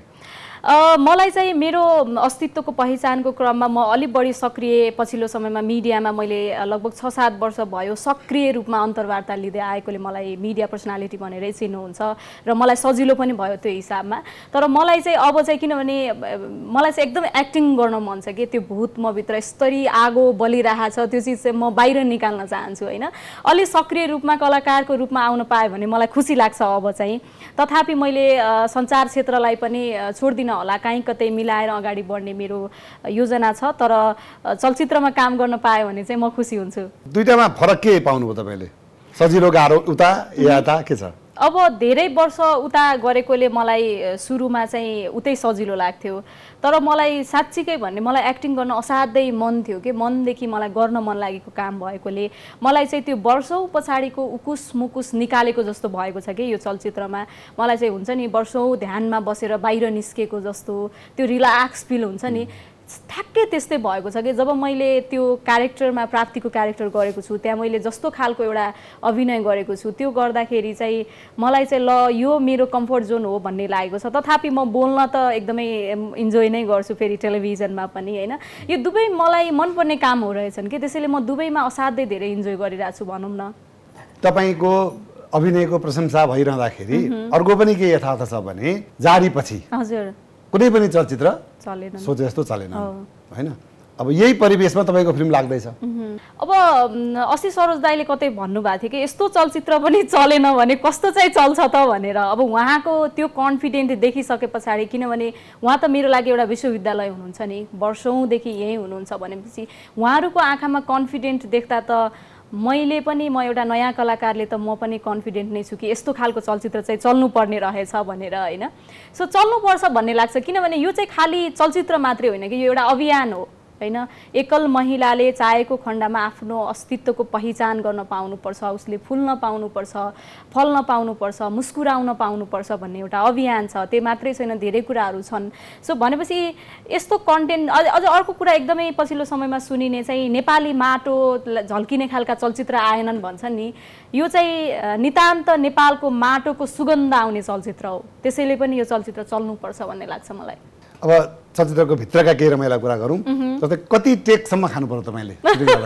मलाई चाहिँ मेरो अस्तित्वको पहिचानको क्रममा म अलिक बढी सक्रिय पछिल्लो समयमा मिडियामा मैले लगभग 6-7 वर्ष भयो सक्रिय रूपमा अन्तर्वार्ता लिँदै आएकोले मलाई मिडिया पर्सनालिटी भनेरै चिन्नुहुन्छ र मलाई सजिलो पनि भयो त्यो हिसाबमा। तर मलाई चाहिँ अब चाहिँ किनभने मलाई चाहिँ एकदम एक्टिङ गर्न मन छ कि त्यो भूत मभित्र यस्तरी आगो बलिरहेको छ, त्यो चिज चाहिँ म बाहिर निकाल्न चाहन्छु होइन। अलि सक्रिय रूपमा कलाकारको रूपमा आउन पाएँ भने मलाई खुसी लाग्छ अब चाहिँ। तथापि मैले सञ्चार क्षेत्रलाई पनि छोड्दिन होला, कहीँ कतै मिलाएर अगाडि बढ्ने मेरो योजना छ। तर चलचित्रमा काम गर्न पायो भने चाहिँ म खुसी हुन्छु। दुईटामा फरक के पाउनुभयो तपाईँले? सजिलो गाह्रो उता या यता के छ? अब धेरै वर्ष उता गरेकोले मलाई सुरुमा चाहिँ उतै सजिलो लाग्थ्यो, तर मलाई साँच्चीकै भन्ने मलाई एक्टिङ गर्न असाध्यै मन थियो कि मनदेखि मलाई गर्न मन लागेको काम भएकोले मलाई चाहिँ त्यो वर्षौँ पछाडिको उकुस मुकुस निकालेको जस्तो भएको छ कि यो चलचित्रमा। मलाई चाहिँ हुन्छ नि वर्षौँ ध्यानमा बसेर बाहिर निस्केको जस्तो त्यो रिल्याक्स फिल हुन्छ नि, ठ्याक्कै त्यस्तै भएको छ कि जब मैले त्यो क्यारेक्टरमा प्राप्तिको क्यारेक्टर गरेको छु, त्यहाँ मैले जस्तो खालको एउटा अभिनय गरेको छु, त्यो गर्दाखेरि चाहिँ मलाई चाहिँ ल यो मेरो कम्फर्ट जोन हो भन्ने लागेको छ। तथापि म बोल्न त एकदमै इन्जोय नै गर्छु फेरि टेलिभिजनमा पनि होइन। यो दुवै मलाई मनपर्ने काम हो रहेछन् कि, त्यसैले म दुवैमा असाध्यै धेरै इन्जोय गरिरहेको छु भनौँ न। तपाईँको अभिनयको प्रशंसा भइरहँदाखेरि अर्को पनि के यथार्थ छ भने जारीपछि हजुर कुनै पनि चलचित्र चलेन, सोचे जस्तो चलेन होइन। अब यही परिवेशमा तपाईँको फिल्म लाग्दैछ। अब अस्ति सरोज दाईले कतै भन्नुभएको थियो कि यस्तो चलचित्र पनि चलेन भने कस्तो चाहिँ चल्छ त भनेर। अब उहाँको त्यो कन्फिडेन्ट देखिसके पछाडि, किनभने उहाँ त मेरो लागि एउटा विश्वविद्यालय हुनुहुन्छ नि, वर्षौँदेखि यहीँ हुनुहुन्छ भनेपछि उहाँहरूको आँखामा कन्फिडेन्ट देख्दा त मैले पनि म एउटा नयाँ कलाकारले त म पनि कन्फिडेन्ट नै छु कि यस्तो खालको चलचित्र चाहिँ चल्नुपर्ने रहेछ भनेर होइन। सो चल्नुपर्छ भन्ने लाग्छ, किनभने यो चाहिँ खालि चलचित्र मात्रै होइन कि, यो एउटा अभियान हो होइन। एकल महिलाले चाहेको खण्डमा आफ्नो अस्तित्वको पहिचान गर्न पाउनुपर्छ, उसले फुल्न पाउनुपर्छ, फल्न पाउनुपर्छ, मुस्कुराउन पाउनुपर्छ भन्ने एउटा अभियान छ। त्यो मात्रै छैन, धेरै कुराहरू छन्। सो भनेपछि यस्तो कन्टेन्ट अझ अर्को कुरा एकदमै पछिल्लो समयमा सुनिने चाहिँ नेपाली माटो झल्किने खालका चलचित्र आएनन् भन्छन् नि, यो चाहिँ नितान्त नेपालको माटोको सुगन्ध आउने चलचित्र हो। त्यसैले पनि यो चलचित्र चल्नुपर्छ भन्ने लाग्छ मलाई। अब चलचित्रको भित्रका केही रमाइला कुरा गरौँ। जस्तै कति टेकसम्म खानु पर्यो तपाईँले?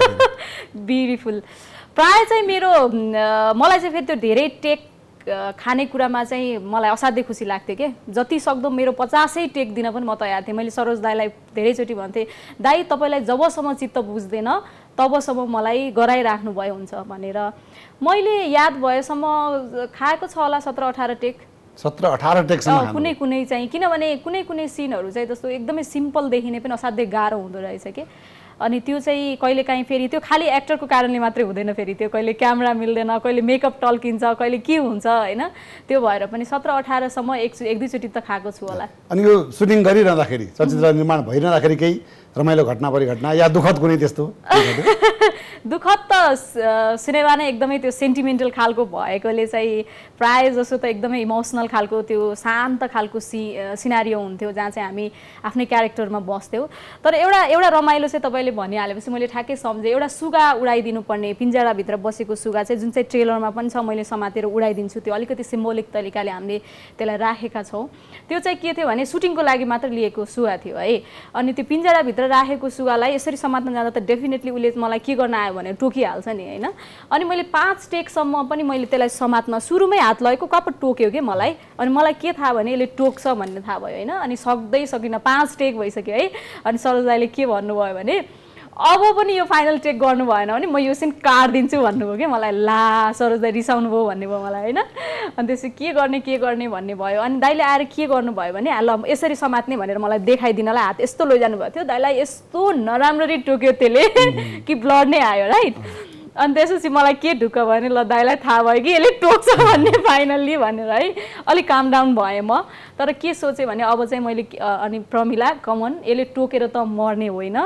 ब्युटिफुल। प्रायः चाहिँ मेरो मलाई चाहिँ फेरि त्यो धेरै टेक खाने कुरामा चाहिँ मलाई असाध्यै खुसी लाग्थ्यो कि, जति सक्दो मेरो 50 टेक दिन पनि म तयार थिएँ। मैले सरोज दाईलाई धेरैचोटि भन्थेँ, दाई तपाईँलाई जबसम्म चित्त बुझ्दैन तबसम्म मलाई गराइराख्नु भयो हुन्छ भनेर। मैले याद भएसम्म खाएको छ होला 17-18 टेक। 17-18 टेकसम्म कुनै कुनै चाहिँ, किनभने कुनै कुनै सिनहरू चाहिँ जस्तो एकदमै सिम्पल देखिने पनि असाध्यै गाह्रो हुँदो रहेछ कि। अनि त्यो चाहिँ कहिलेकाहीँ फेरि त्यो खालि एक्टरको कारणले मात्रै हुँदैन, फेरि त्यो कहिले क्यामेरा मिल्दैन, कहिले मेकअप टल्किन्छ, कहिले के हुन्छ होइन। त्यो भएर पनि 17-18सम्म एक दुईचोटि त खाएको छु होला। अनि यो सुटिङ गरिरहँदाखेरि, चलचित्र निर्माण भइरहँदाखेरि केही रमाइलो घटना परिघटना या दुःखद कुनै त्यस्तो? दुःखद त सिनेमा नै एकदमै त्यो सेन्टिमेन्टल खालको भएकोले चाहिँ प्रायः जसो त एकदमै इमोसनल खालको त्यो शान्त खालको सिनारियो हुन्थ्यो जहाँ चाहिँ हामी आफ्नै क्यारेक्टरमा बस्थ्यौँ। तर एउटा रमाइलो चाहिँ तपाईँले भनिहालेपछि मैले ठ्याक्कै सम्झेँ। एउटा सुगा उडाइदिनु पर्ने, पिन्जराभित्र बसेको सुगा चाहिँ जुन चाहिँ ट्रेलरमा पनि छ, मैले समातेर उडाइदिन्छु, त्यो अलिकति सिम्बोलिक तरिकाले हामीले त्यसलाई राखेका छौँ। त्यो चाहिँ के थियो भने सुटिङको लागि मात्र लिएको सुगा थियो है। अनि त्यो पिन्जराभित्र राखेको सुगालाई यसरी समात्न जाँदा त डेफिनेटली उसले मलाई के गर्न आयो भने टोकिहाल्छ नि होइन। अनि मैले 5 टेकसम्म पनि मैले त्यसलाई समात्न सुरुमै हात लगेको कप टोक्यो कि मलाई। अनि मलाई के थाहा भने यसले टोक्छ भन्ने थाहा भयो होइन। अनि सक्दै सकिनँ, 5 टेक भइसक्यो है। अनि सरोज दाइले के भन्नुभयो भने अब पनि यो फाइनल टेक गर्नु भएन भने म यो सिन काटिदिन्छु भन्नुभयो कि मलाई। ला सरोज दाइ रिसाउनु भयो भन्ने भयो मलाई होइन। अनि त्यसपछि के गर्ने भन्ने भयो। अनि दाइले आएर के गर्नुभयो भने ल यसरी समात्ने भनेर मलाई देखाइदिनलाई हात यस्तो लैजानु भएको थियो। दाइलाई यस्तो नराम्ररी टोक्यो त्यसले कि ब्लड नै आयो राइट। अनि त्यसपछि मलाई के ढुक्क भयो भने ल दाइलाई थाहा भयो कि यसले टोक्छ भन्ने फाइनल्ली भनेर है अलिक काम डाउन भएँ म। तर के सोचेँ भने अब चाहिँ मैले अनि प्रमिला कमन यसले टोकेर त मर्ने होइन,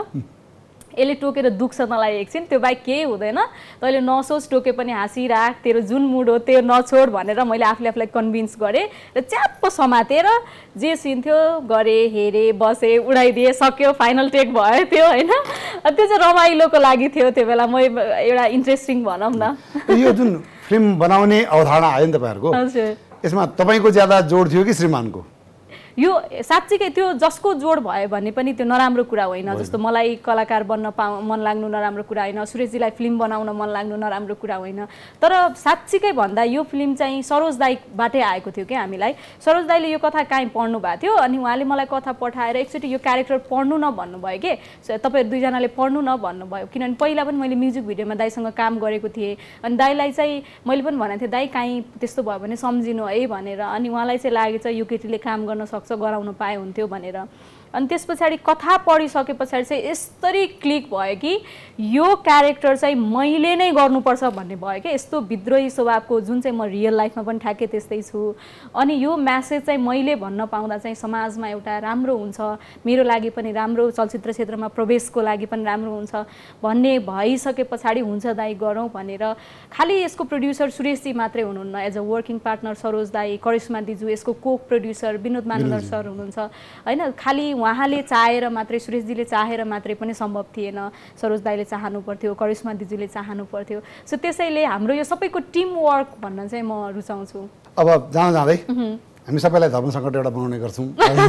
यसले टोकेर दुख्छ तँलाई एकछिन, त्यो बाहेक केही हुँदैन, तैँले नसोच, टोके पनि हाँसिराख, तेरो जुन मुड हो त्यो नछोड भनेर मैले आफूलाई कन्भिन्स गरेँ र च्याप्प समातेर जे सिन थियो गरेँ, हेरेँ, बसेँ, उडाइदिएँ, सक्यो, फाइनल टेक भयो त्यो होइन। त्यो चाहिँ रमाइलोको लागि थियो त्यो बेला, म एउटा इन्ट्रेस्टिङ भनौँ न। यो जुन फिल्म बनाउने अवधारणा आयो नि तपाईँहरूको, यसमा तपाईँको ज्यादा जोड थियो कि श्रीमानको? यो साँच्चीकै त्यो जसको जोड भयो भने पनि त्यो नराम्रो कुरा होइन। जस्तो मलाई कलाकार बन्न मन लाग्नु नराम्रो कुरा होइन, सुरेशजीलाई फिल्म बनाउन मन लाग्नु नराम्रो कुरा होइन। तर साँच्चीकै भन्दा यो फिल्म चाहिँ सरोज दाइबाटै आएको थियो कि हामीलाई। सरोज दाइले यो कथा काहीँ पढ्नु भएको थियो अनि उहाँले मलाई कथा पठाएर एकचोटि यो क्यारेक्टर पढ्नु न भन्नुभयो कि, तपाईँहरू दुईजनाले पढ्नु न भन्नुभयो। किनभने पहिला पनि मैले म्युजिक भिडियोमा दाइसँग काम गरेको थिएँ अनि दाइलाई चाहिँ मैले पनि भनेको थिएँ दाइ काहीँ त्यस्तो भयो भने सम्झिनु है भनेर। अनि उहाँलाई चाहिँ लागेछ यो केटीले काम गर्न सक्छ, गराउन पाए हुन्थ्यो भनेर। अनि त्यस पछाडि कथा पढिसके पछाडि चाहिँ यस्तरी क्लिक भयो कि यो क्यारेक्टर चाहिँ मैले नै गर्नुपर्छ भन्ने भयो कि। यस्तो विद्रोही स्वभावको जुन चाहिँ म रियल लाइफमा पनि ठ्याक्कै त्यस्तै छु। अनि यो म्यासेज चाहिँ मैले भन्न पाउँदा चाहिँ समाजमा एउटा राम्रो हुन्छ, मेरो लागि पनि राम्रो, चलचित्र क्षेत्रमा प्रवेशको लागि पनि राम्रो हुन्छ भन्ने भइसके पछाडि हुन्छ दाइ गरौँ भनेर। खालि यसको प्रड्युसर सुरेशजी मात्रै हुनुहुन्न, as a working partner Saroj दाइ, करिश्मा दिजु, यसको co producer Binod Manandhar sir हुनुहुन्छ होइन। खालि उहाँले चाहेर मात्रै, सुरेशजीले चाहेर मात्रै पनि सम्भव थिएन, सरोज दाइले चाहनु पर्थ्यो, करिश्मा दिजुले चाहनु पर्थ्यो। सो त्यसैले हाम्रो यो सबैको टिम वर्क भन्न चाहिँ म रुचाउँछु। अब जाँदै हामी सबैलाई धर्म सङ्कट एउटा बनाउने गर्छौँ।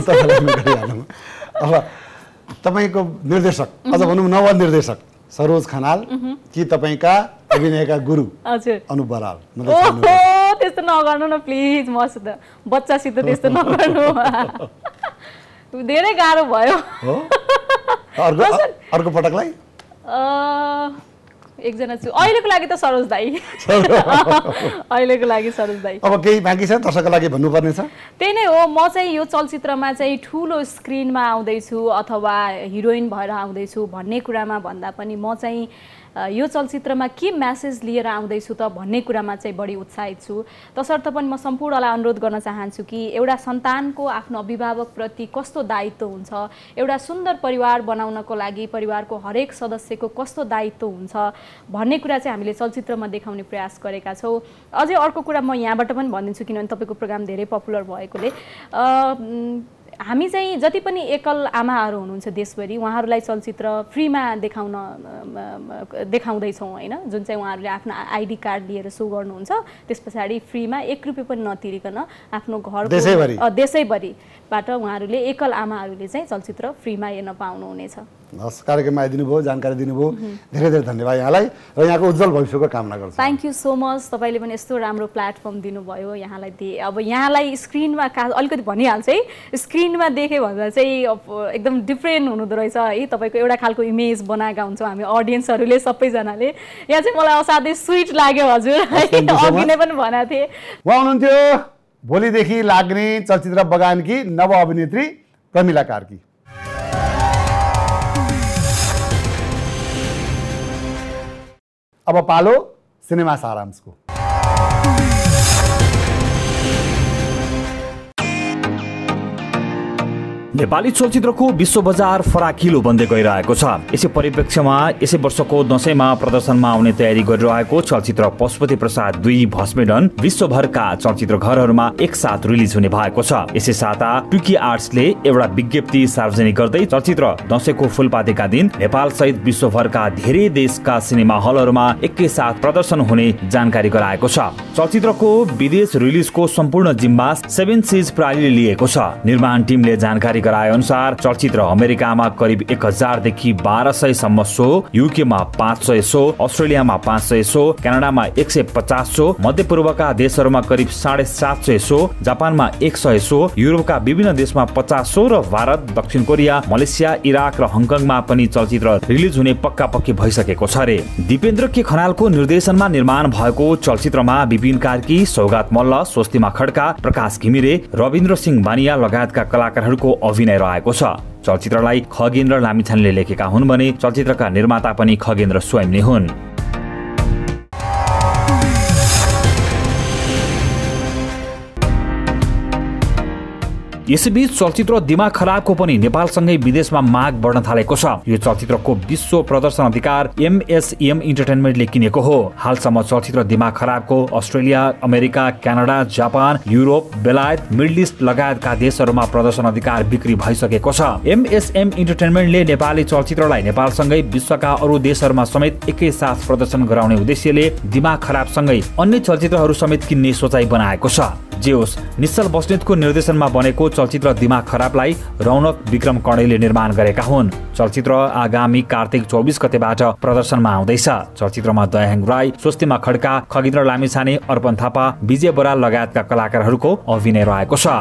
अब तपाईँको निर्देशक, अझ भनौँ नव निर्देशक सरोज खनाल कि तपाईँका अभिनयका गुरु अनुप बराल? त्यस्तो नगर्नु न प्लिज, मसित बच्चासित त्यस्तो नगर्नु, धेरै गाह्रो भयो। अर्को पटकलाई एकजना छु अहिलेको लागि त सरोज दाइ, अहिलेको लागि सरोज दाइ। अब केही बाँकी छ दर्शकको लागि भन्नुपर्ने छ? त्यही नै हो, म चाहिँ यो चलचित्रमा चाहिँ ठुलो स्क्रिनमा आउँदैछु अथवा हिरोइन भएर आउँदैछु भन्ने कुरामा भन्दा पनि म चाहिँ यो चलचित्रमा के म्यासेज लिएर आउँदैछु त भन्ने कुरामा चाहिँ बढी उत्साहित छु। तसर्थ पनि म सम्पूर्णलाई अनुरोध गर्न चाहन्छु कि एउटा सन्तानको आफ्नो अभिभावकप्रति कस्तो दायित्व हुन्छ, एउटा सुन्दर परिवार बनाउनको लागि परिवारको हरेक सदस्यको कस्तो दायित्व हुन्छ भन्ने कुरा चाहिँ हामीले चलचित्रमा देखाउने प्रयास गरेका छौँ। अझै अर्को कुरा म यहाँबाट पनि भनिदिन्छु किनभने तपाईँको प्रोग्राम धेरै पपुलर भएकोले, हामी चाहिँ जति पनि एकल आमाहरू हुनुहुन्छ देशभरि उहाँहरूलाई चलचित्र फ्रीमा देखाउँदैछौँ होइन। जुन चाहिँ उहाँहरूले आफ्नो आइडी कार्ड लिएर सो गर्नुहुन्छ त्यस पछाडि फ्रीमा 1 रुपियाँ पनि नतिरिकन आफ्नो घर देशैभरिबाट उहाँहरूले एकल आमाहरूले चाहिँ चलचित्र फ्रीमा हेर्न पाउनुहुनेछ। हस्, कार्यक्रममा आइदिनु भयो, जानकारी दिनुभयो, धेरै धेरै धन्यवाद यहाँलाई र यहाँको उज्जवल भविष्यको कामना गर्छु। Thank you so much. तपाईँले पनि यस्तो राम्रो प्लेटफर्म दिनुभयो यहाँलाई। अब यहाँलाई स्क्रिनमा अलिकति भनिहाल्छ है, स्क्रिनमा देखेँ भन्दा चाहिँ एकदम डिफ्रेन्ट हुनुहुँदो रहेछ है। तपाईँको एउटा खालको इमेज बनाएका हुन्छौँ हामी अडियन्सहरूले सबैजनाले। यहाँ चाहिँ मलाई असाध्यै स्विट लाग्यो हजुर, अघि नै पनि भनेको थिएँ। उहाँ हुनुहुन्थ्यो भोलिदेखि लाग्ने चलचित्र बगानकी नव अभिनेत्री प्रमिला कार्की। अब पालो सिनेमा सारांशको। नेपाली चलचित्रको विश्व बजार फराकिलो बन्दै गइरहेको छ। यसै परिप्रेक्ष्यमा यसै वर्षको दशैंमा प्रदर्शनमा आउने तयारी गरिरहेको चलचित्र पशुपति प्रसाद 2 भस्मेडन विश्वभरका चलचित्र घरहरूमा एकसाथ रिलिज हुने भएको छ। यसै साता टुकी आर्ट्सले एउटा विज्ञप्ति सार्वजनिक गर्दै चलचित्र दशैंको फूलपातीका दिन नेपाल सहित विश्वभरका धेरै देशका सिनेमा हलहरूमा एकैसाथ प्रदर्शन हुने जानकारी गराएको छ। चलचित्रको विदेश रिलिजको सम्पूर्ण जिम्मा 7 सिज प्रणालीले लिएको छ। निर्माण टिमले जानकारी गराए अनुसार चलचित्र अमेरिकामा करिब 1000 देखि 1200 सम्म शो, युकेमा 500 शो, अस्ट्रेलियामा 500 शो, क्यानाडामा 150 शो, मध्यपूर्वका देशहरूमा करिब 750 शो, जापानमा 100 शो, युरोपका विभिन्न देशमा 50 शो र भारत, दक्षिण कोरिया, मलेसिया, इराक र हङकङमा पनि चलचित्र रिलिज हुने पक्की भइसकेको छ रे। दिपेन्द्र के खनालको निर्देशनमा निर्माण भएको चलचित्रमा विपिन कार्की, सौगात मल्ल, स्वस्तिमा खड्का, प्रकाश घिमिरे, रविन्द्र सिंह बानिया लगायतका कलाकारहरूको अभिनय रहेको छ। चलचित्रलाई खगेन्द्र लामिछानेले लेखेका हुन् भने चलचित्रका निर्माता पनि खगेन्द्र स्वयं नै हुन्। यसैबीच चलचित्र दिमाग खराबको पनि नेपालसँगै विदेशमा माग बढ्न थालेको छ। यो चलचित्रको विश्व प्रदर्शन अधिकार MSM इन्टरटेनमेन्टले किनेको हो। हालसम्म चलचित्र दिमाग खराबको Australia, America, Canada, Japan, Europe, बेलायत, मिडल इस्ट लगायतका देशहरूमा प्रदर्शन अधिकार बिक्री भइसकेको छ। MSM इन्टरटेनमेन्टले नेपाली चलचित्रलाई नेपालसँगै विश्वका अरू देशहरूमा समेत एकैसाथ प्रदर्शन गराउने उद्देश्यले दिमाग खराबसँगै अन्य चलचित्रहरू समेत किन्ने सोचाइ बनाएको छ। जे होस्, निश्चल बस्नेतको निर्देशनमा बनेको चलचित्र दिमाग खराबलाई रौनक विक्रम कणेलले निर्माण गरेका हुन्। चलचित्र आगामी कार्तिक 24 गतेबाट प्रदर्शनमा आउँदैछ। चलचित्रमा दयाहाङ राई, स्वस्तिमा खड्का, खगेन्द्र लामिछाने, अर्पण थापा, विजय बराल लगायतका कलाकारहरूको अभिनय रहेको छ।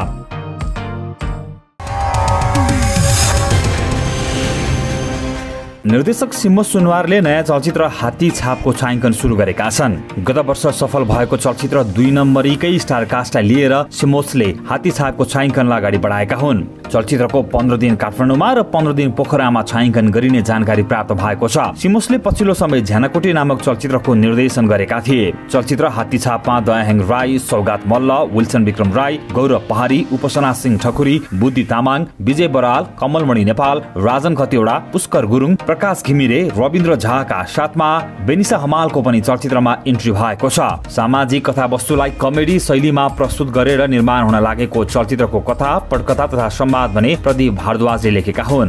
निर्देशक सिम्मो सुनवारले नयाँ चलचित्र हात्ती छापको छायाङ्कन सुरु गरेका छन्। गत वर्ष सफल भएको चलचित्र 2 नम्बरीकै स्टार कास्टलाई लिएर सिमोसले हात्ती छापको छायाङ्कनलाई अगाडि बढाएका हुन्। चलचित्रको 15 दिन काठमाडौँमा र 15 दिन पोखरामा छायाङ्कन गरिने जानकारी प्राप्त भएको छ। सिमोसले पछिल्लो समय झ्यानाकोटी नामक चलचित्रको निर्देशन गरेका थिए। चलचित्र हात्ती छापमा दयाहाङ राई, सौगात मल्ल, विल्सन विक्रम राई, गौरव पहाडी, उपासना सिंह ठकुरी, बुद्धि तामाङ, विजय बराल, कमलमणि नेपाल, राजन खतिवडा, पुष्कर गुरुङ, प्रकाश घिमिरे, रविन्द्र झाका साथमा बेनिसा हमालको पनि चलचित्रमा इन्ट्री भएको छ। सामाजिक कथावस्तुलाई कमेडी शैलीमा प्रस्तुत गरेर निर्माण हुन लागेको चलचित्रको कथा, पटकथा तथा संवाद भने प्रदीप भारद्वाजले लेखेका हुन्।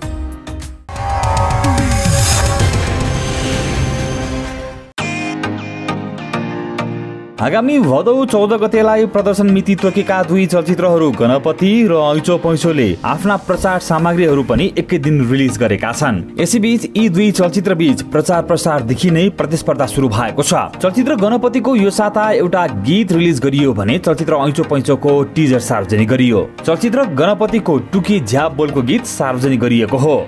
आगामी भदौ 14 गतेलाई प्रदर्शन मिति तोकेका 2 चलचित्रहरू गणपति र ऐचो पैसोले आफ्ना प्रचार सामग्रीहरू पनि एकै दिन रिलिज गरेका छन्। यसैबीच यी 2 चलचित्र बीच प्रचार प्रसारदेखि नै प्रतिस्पर्धा सुरु भएको छ। चलचित्र गणपतिको यो साता एउटा गीत रिलिज गरियो भने चलचित्र ऐचो पैसोको टिजर सार्वजनिक गरियो। चलचित्र गणपतिको टुकी झ्याप बोलको गीत सार्वजनिक गरिएको हो।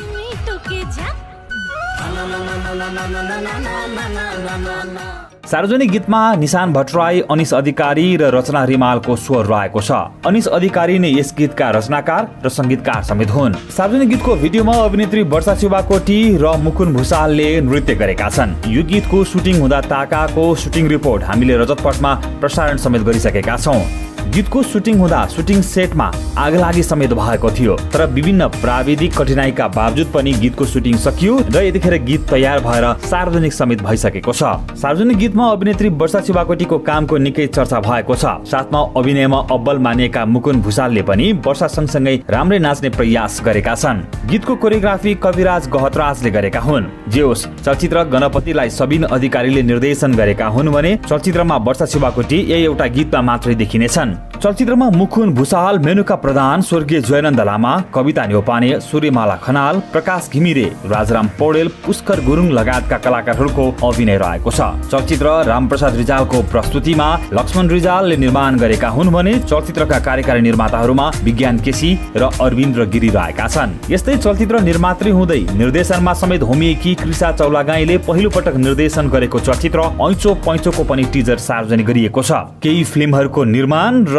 सार्वजनिक गीतमा निशान भट्टराई, अनिश अधिकारी र रचना रिमालको स्वर रहेको छ। अनिश अधिकारी नै यस गीतका रचनाकार र संगीतकार समेत हुन्। सार्वजनिक गीतको भिडियोमा अभिनेत्री वर्षा शिवाकोटी र मुकुन भुसालले नृत्य गरेका छन्। यो गीतको सुटिङ हुँदा ताकाको सुटिङ रिपोर्ट हामीले रजतपटमा प्रसारण समेत गरिसकेका छौँ। गीतको सुटिङ हुँदा सुटिङ सेटमा आगलागी समेत भएको थियो, तर विभिन्न प्राविधिक कठिनाइका बावजुद पनि गीतको सुटिङ सकियो र यतिखेर गीत तयार भएर सार्वजनिक समेत भइसकेको छ। सार्वजनिक गीतमा अभिनेत्री वर्षा शिवाकोटीको कामको निकै चर्चा भएको छ। साथमा अभिनयमा अब्बल मानिएका मुकुन भुसालले पनि वर्षा सँगसँगै राम्रै नाच्ने प्रयास गरेका छन्। गीतको कोरियोग्राफी कविराज गहतराजले गरेका हुन्। जे होस्, चलचित्र गणपतिलाई सबिन अधिकारीले निर्देशन गरेका हुन् भने चलचित्रमा वर्षा शिवाकोटी यही एउटा गीतमा मात्रै देखिनेछन्। चलचित्रमा मुकुन भुसाल, मेनुका प्रधान, स्वर्गीय जयनन्द लामा, कविता न्यौपाने, सूर्यमाला खनाल, प्रकाश घिमिरे, राजराम पौडेल, पुष्कर गुरुङ लगायतका कलाकारहरूको अभिनय रहेको छ। चलचित्र रामप्रसाद रिजालको प्रस्तुतिमा लक्ष्मण रिजालले निर्माण गरेका हुन् भने चलचित्रका कार्यकारी निर्माताहरूमा विज्ञान केसी र अरविन्द्र गिरी रहेका छन्। यस्तै चलचित्र निर्मात्री हुँदै निर्देशनमा समेत होमिएकी कृषा चौलागाईले पहिलो पटक निर्देशन गरेको चलचित्र ऐचो पैचोको पनि टिजर सार्वजनिक गरिएको छ। केही फिल्महरूको निर्माण र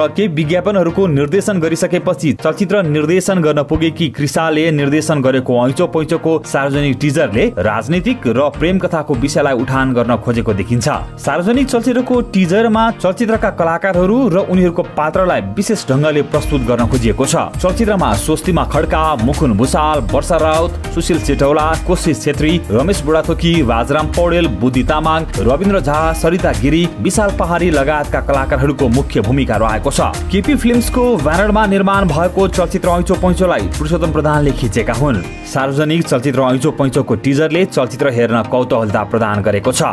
केही विज्ञापनहरूको निर्देशन गरिसकेपछि चलचित्र निर्देशन गर्न पुगेकी कृषाले निर्देशन गरेको ऐचो पैचोको सार्वजनिक टिजरले राजनीतिक र प्रेम कथाको विषयलाई उठान गर्न खोजेको देखिन्छ। सार्वजनिक चलचित्रको टिजरमा चलचित्रका कलाकारहरू र उनीहरूको पात्रलाई विशेष ढङ्गले प्रस्तुत गर्न खोजिएको छ। चलचित्रमा स्वस्तिमा खड्का, मुकुन भुसाल, वर्षा राउत, सुशील चेटौला, कोशिश छेत्री, रमेश बुढाथोकी, राजराम पौडेल, बुद्धि तामाङ, रविन्द्र झा, सरिता गिरी, विशाल पहाडी लगायतका कलाकारहरूको मुख्य भूमिका रहेको छ। केपी फिल्म्सको ब्यानरमा निर्माण भएको चलचित्र ऐचो पैचोलाई पुरुषोत्तम प्रधानले खिचेका हुन्। सार्वजनिक चलचित्र ऐचो पैचोको टिजरले चलचित्र हेर्न कौतूहलता प्रदान गरेको छ।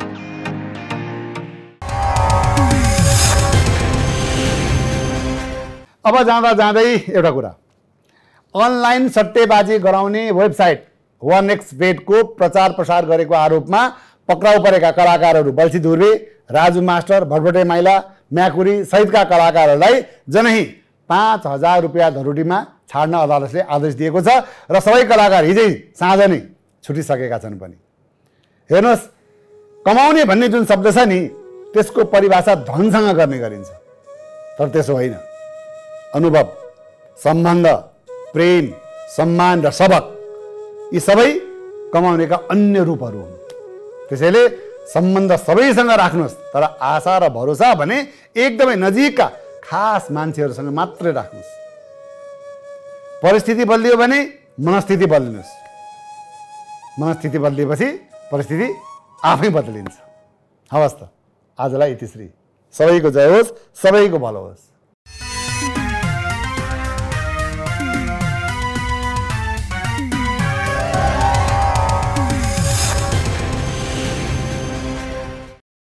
अब जाँदा जाँदै एउटा कुरा, अनलाइन सट्टेबाजी गराउने वेबसाइट 1xBet को प्रचार प्रसार गरेको आरोपमा पक्राउ परेका कलाकारहरू बल्छी धुर्वे, राजु मास्टर, भटभटे माइला, म्याकुरी सहितका कलाकारहरूलाई जनही 5,000 रुपियाँ धरोटीमा छाड्न अदालतले आदेश दिएको छ र सबै कलाकार हिजै साँझ नै छुटिसकेका छन् पनि। हेर्नुहोस्, कमाउने भन्ने जुन शब्द छ नि त्यसको परिभाषा धनसँग गर्ने गरिन्छ, तर त्यसो होइन। अनुभव, सम्बन्ध, प्रेम, सम्मान र सबक यी सबै कमाउनेका अन्य रूपहरू हुन्। त्यसैले सम्बन्ध सबैसँग राख्नुहोस्, तर आशा र भरोसा भने एकदमै नजिकका खास मान्छेहरूसँग मात्रै राख्नुहोस्। परिस्थिति बदलियो भने मनस्थिति बदलिनुहोस्, मनस्थिति बदलिएपछि परिस्थिति आफै बदलिन्छ। हवस् त, आजलाई यति श्री। सबैको जय होस्, सबैको भलो होस्।